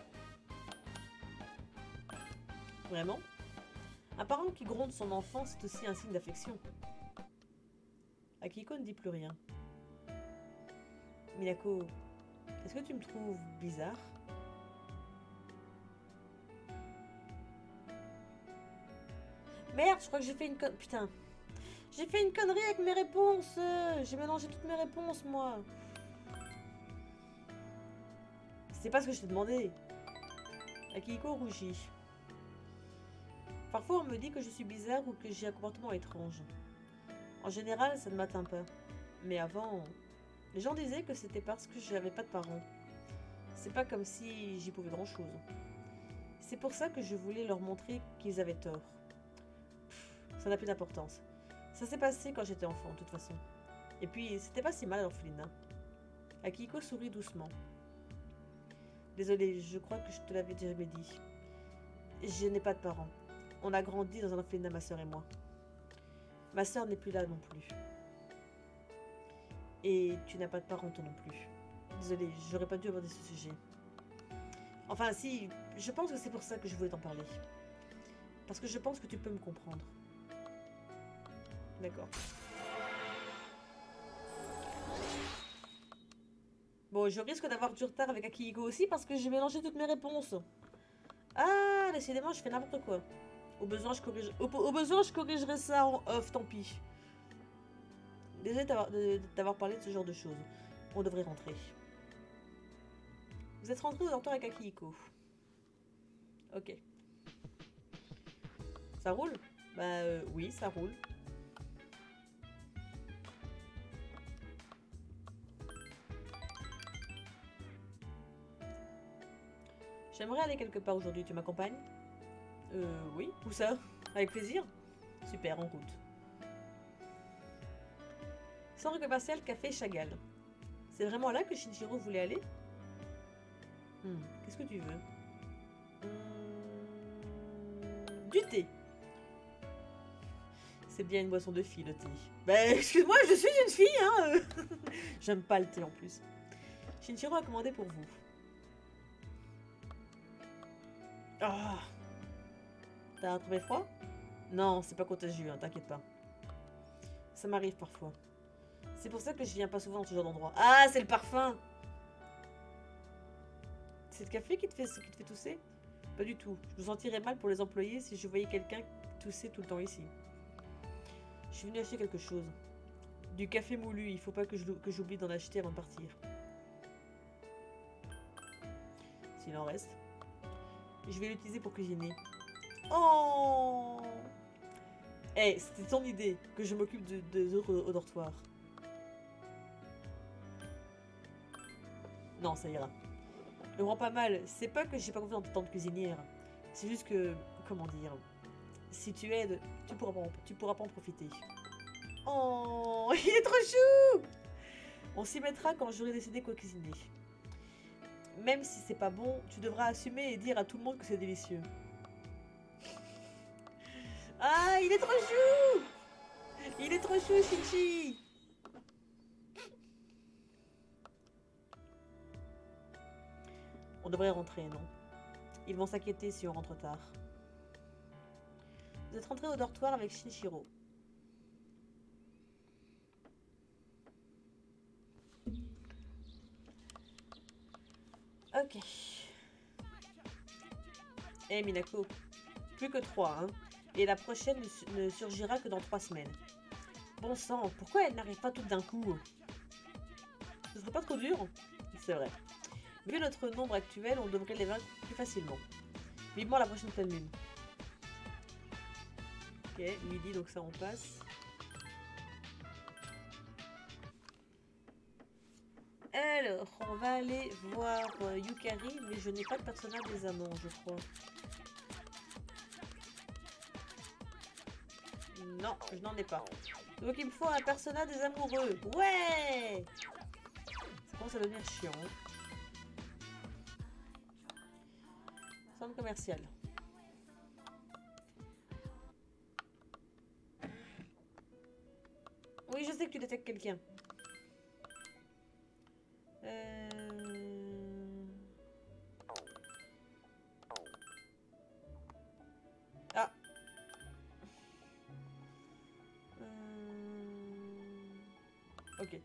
Vraiment? Un parent qui gronde son enfant, c'est aussi un signe d'affection. Akihiko ne dit plus rien. Minako, est-ce que tu me trouves bizarre? Merde, je crois que j'ai fait une connerie. Putain. J'ai fait une connerie avec mes réponses. J'ai mélangé toutes mes réponses, moi. C'est pas ce que je t'ai demandé. Akihiko rougit. Parfois, on me dit que je suis bizarre ou que j'ai un comportement étrange. En général, ça ne m'atteint pas. Mais avant, les gens disaient que c'était parce que je n'avais pas de parents. C'est pas comme si j'y pouvais grand-chose. C'est pour ça que je voulais leur montrer qu'ils avaient tort. Ça n'a plus d'importance. Ça s'est passé quand j'étais enfant, de toute façon. Et puis, c'était pas si mal à l'orphelinat. Akihiko sourit doucement. Désolée, je crois que je te l'avais jamais dit. Je n'ai pas de parents. On a grandi dans un orphelinat, ma soeur et moi. Ma soeur n'est plus là non plus. Et tu n'as pas de parents, toi non plus. Désolée, j'aurais pas dû aborder ce sujet. Enfin, si, je pense que c'est pour ça que je voulais t'en parler. Parce que je pense que tu peux me comprendre. D'accord. Bon, je risque d'avoir du retard avec Akihiko aussi parce que j'ai mélangé toutes mes réponses. Ah, décidément, je fais n'importe quoi. Au besoin, je corrigerai ça en off, tant pis. Désolé d'avoir parlé de ce genre de choses. On devrait rentrer. Vous êtes rentré au dortoir avec Akihiko. Ok. Ça roule? Bah oui, ça roule. J'aimerais aller quelque part aujourd'hui, tu m'accompagnes? Oui. Où ça? Avec plaisir. Super, en route. Centre commercial Café Chagall. C'est vraiment là que Shinjiro voulait aller? Qu'est-ce que tu veux? Du thé. C'est bien une boisson de fille, le thé. Ben, excuse-moi, je suis une fille, hein. J'aime pas le thé en plus. Shinjiro a commandé pour vous. Ah. T'as attrapé froid? Non, c'est pas contagieux, hein, t'inquiète pas. Ça m'arrive parfois. C'est pour ça que je viens pas souvent dans ce genre d'endroit. Ah, c'est le parfum! C'est le café qui te fait tousser? Pas du tout. Je me sentirais mal pour les employés si je voyais quelqu'un tousser tout le temps ici. Je suis venue acheter quelque chose. Du café moulu, il faut pas que j'oublie d'en acheter avant de partir. S'il en reste. Je vais l'utiliser pour cuisiner. Oh! Eh, c'était ton idée que je m'occupe de au dortoir. Non, ça ira. Ne me rends pas mal. C'est pas que j'ai pas confiance en tant que cuisinière. C'est juste que, comment dire, si tu aides, tu pourras pas en profiter. Oh, il est trop chou! On s'y mettra quand j'aurai décidé quoi cuisiner. Même si c'est pas bon, tu devras assumer et dire à tout le monde que c'est délicieux. Ah, il est trop chou! Il est trop chou, Shinji! On devrait rentrer, non? Ils vont s'inquiéter si on rentre tard. Vous êtes rentré au dortoir avec Shinjiro. Ok. Eh Minako, plus que 3, hein. Et la prochaine ne surgira que dans 3 semaines. Bon sang, pourquoi elle n'arrive pas toutes d'un coup? Ce serait pas trop dur? C'est vrai. Vu notre nombre actuel, on devrait les vaincre plus facilement. Vivement la prochaine pleine lune. Ok, midi, donc ça on passe. Alors, on va aller voir Yukari, mais je n'ai pas de personnage des amants, je crois. Non, je n'en ai pas. Donc il me faut un personnage des amoureux. Ouais! Ça commence à devenir chiant. Hein. Centre commercial. Oui, je sais que tu détectes quelqu'un. Ah. Ok.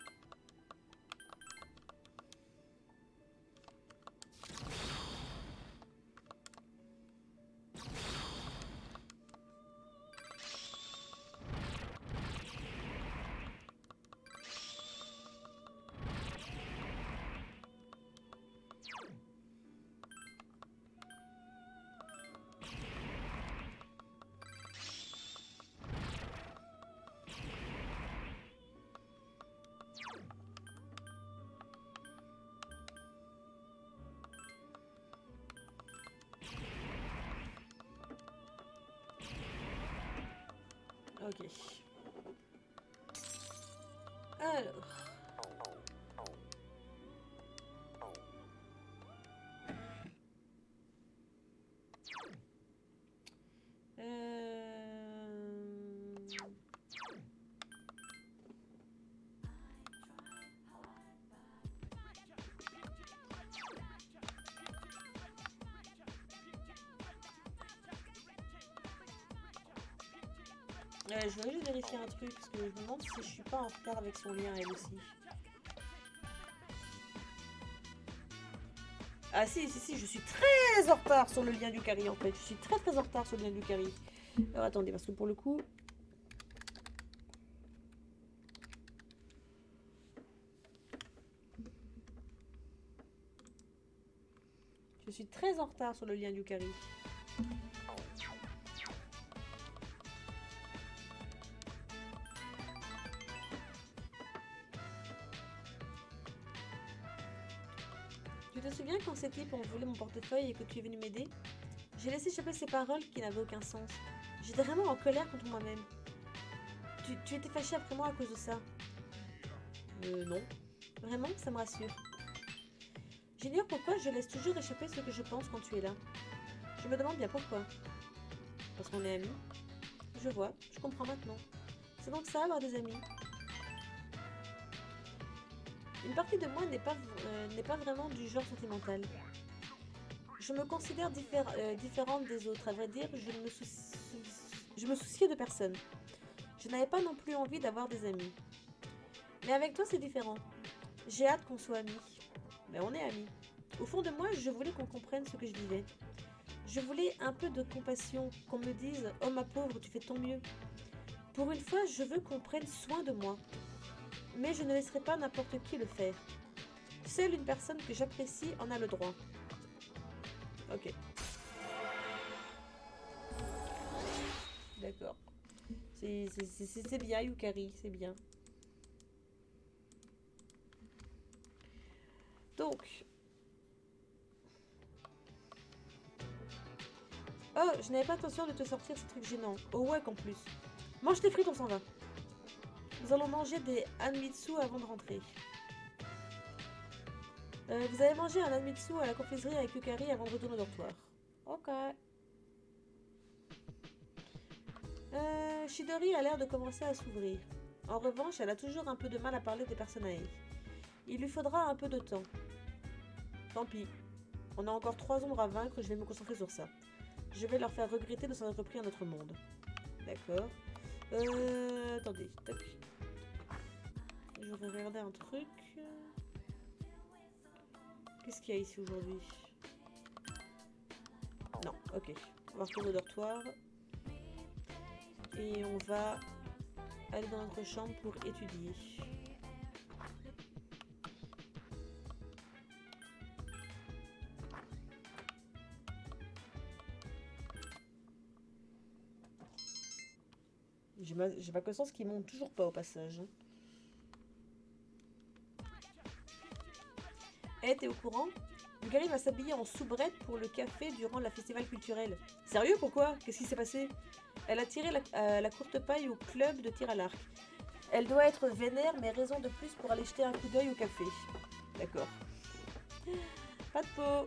Ok. Alors. Je voudrais juste vérifier un truc, parce que je me demande si je suis pas en retard avec son lien, elle aussi. Ah si, je suis très en retard sur le lien du carry en fait. Je suis très en retard sur le lien du carry. Alors attendez, parce que pour le coup... Je suis très en retard sur le lien du carry. Tu te souviens quand ces types ont volé mon portefeuille et que tu es venu m'aider? J'ai laissé échapper ces paroles qui n'avaient aucun sens. J'étais vraiment en colère contre moi-même. Tu étais fâché après moi à cause de ça? Non. Vraiment, ça me rassure. J'ignore pourquoi je laisse toujours échapper ce que je pense quand tu es là. Je me demande bien pourquoi. Parce qu'on est amis. Je vois, je comprends maintenant. C'est donc ça, avoir des amis. Une partie de moi n'est pas vraiment du genre sentimental. Je me considère différente des autres. À vrai dire, je me souciais de personne. Je n'avais pas non plus envie d'avoir des amis. Mais avec toi, c'est différent. J'ai hâte qu'on soit amis. Mais on est amis. Au fond de moi, je voulais qu'on comprenne ce que je vivais. Je voulais un peu de compassion, qu'on me dise « Oh ma pauvre, tu fais de ton mieux ». Pour une fois, je veux qu'on prenne soin de moi. Mais je ne laisserai pas n'importe qui le faire. Seule une personne que j'apprécie en a le droit. Ok. D'accord. C'est bien, Yukari, c'est bien. Donc. Oh, je n'avais pas intention de te sortir ces trucs gênants. Oh ouais, qu'en plus. Mange tes frites, on s'en va. Nous allons manger des hanmitsu avant de rentrer. Vous avez mangé un hanmitsu à la confiserie avec Yukari avant de retourner au dortoir. Ok. Chidori a l'air de commencer à s'ouvrir. En revanche, elle a toujours un peu de mal à parler des personnes à elle. Il lui faudra un peu de temps. Tant pis. On a encore 3 ombres à vaincre, je vais me concentrer sur ça. Je vais leur faire regretter de s'en être pris à notre monde. D'accord. Attendez. Toc. Je vais regarder un truc. Qu'est-ce qu'il y a ici aujourd'hui? Non, ok. On va retourner au dortoir. Et on va aller dans notre chambre pour étudier. J'ai ma conscience qui monte toujours pas au passage. Eh, t'es au courant? Yukari va s'habiller en soubrette pour le café durant la festival culturel. Sérieux, pourquoi? Qu'est-ce qui s'est passé? Elle a tiré la courte paille au club de tir à l'arc. Elle doit être vénère, mais raison de plus pour aller jeter un coup d'œil au café. D'accord. Pas de peau.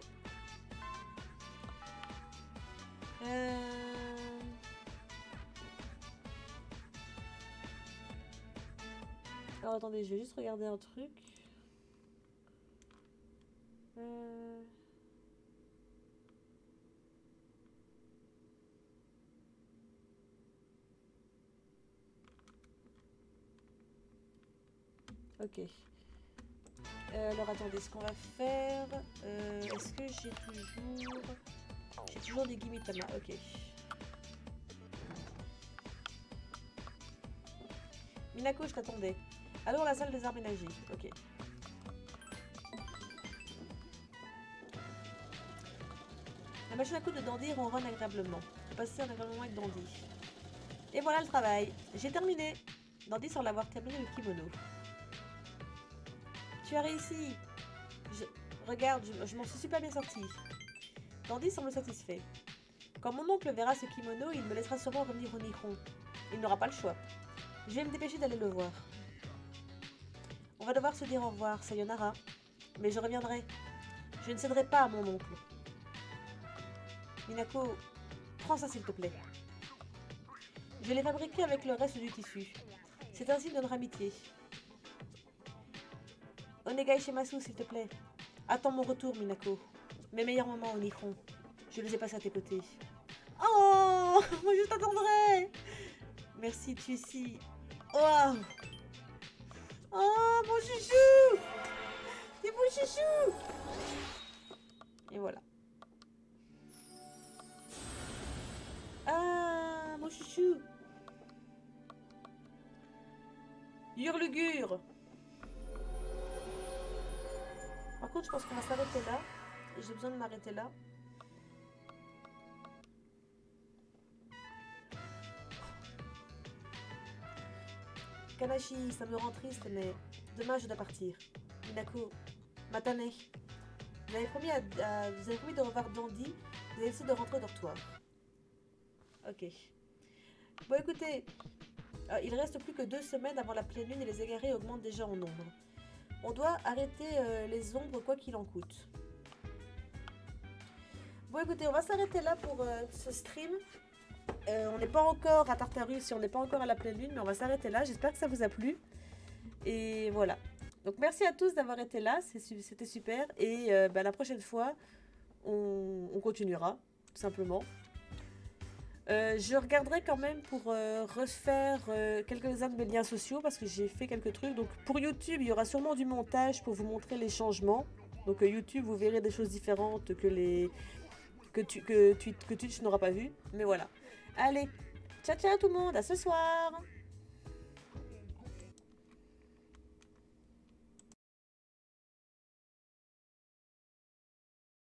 Alors attendez, je vais juste regarder un truc. Ok. Alors attendez, ce qu'on va faire... Est-ce que j'ai toujours... J'ai toujours des Gimitama, ok. Minako, je t'attendais. Alors la salle des arts ménagers, ok. La machine à coudre de Dandy ronronne agréablement. Passer un agréable moment avec Dandy. Et voilà le travail. J'ai terminé. Dandy semble avoir terminé le kimono. Tu as réussi. Regarde, je m'en suis super bien sortie. Dandy semble satisfait. Quand mon oncle verra ce kimono, il me laissera sûrement revenir au Nihon. Il n'aura pas le choix. Je vais me dépêcher d'aller le voir. On va devoir se dire au revoir, sayonara. Mais je reviendrai. Je ne céderai pas à mon oncle. Minako, prends ça s'il te plaît. Je l'ai fabriqué avec le reste du tissu. C'est ainsi de notre amitié. Onegai shimasu s'il te plaît. Attends mon retour, Minako. Mes meilleurs moments au Nihon. Je les ai passés à tes côtés. Oh, moi je t'attendrai. Merci, tu es si... Oh, oh mon chouchou. C'est mon chouchou. Et voilà. Ah, mon chouchou. Hurlugure. Par contre, je pense qu'on va s'arrêter là. J'ai besoin de m'arrêter là. Kanashi, ça me rend triste, mais demain je dois partir. Minako, matane. vous avez promis de revoir Dandy. Vous avez essayé de rentrer au dortoir. Ok. Bon, écoutez, il reste plus que 2 semaines avant la pleine lune et les égarés augmentent déjà en nombre. On doit arrêter les ombres quoi qu'il en coûte. Bon, écoutez, on va s'arrêter là pour ce stream. On n'est pas encore à Tartarus et on n'est pas encore à la pleine lune, mais on va s'arrêter là. J'espère que ça vous a plu. Et voilà. Donc merci à tous d'avoir été là, c'était super. Et la prochaine fois, on continuera, tout simplement. Je regarderai quand même pour refaire quelques-uns de mes liens sociaux parce que j'ai fait quelques trucs. Donc pour YouTube, il y aura sûrement du montage pour vous montrer les changements. Donc YouTube, vous verrez des choses différentes que Twitch n'aura pas vu. Mais voilà. Allez, ciao ciao tout le monde, à ce soir!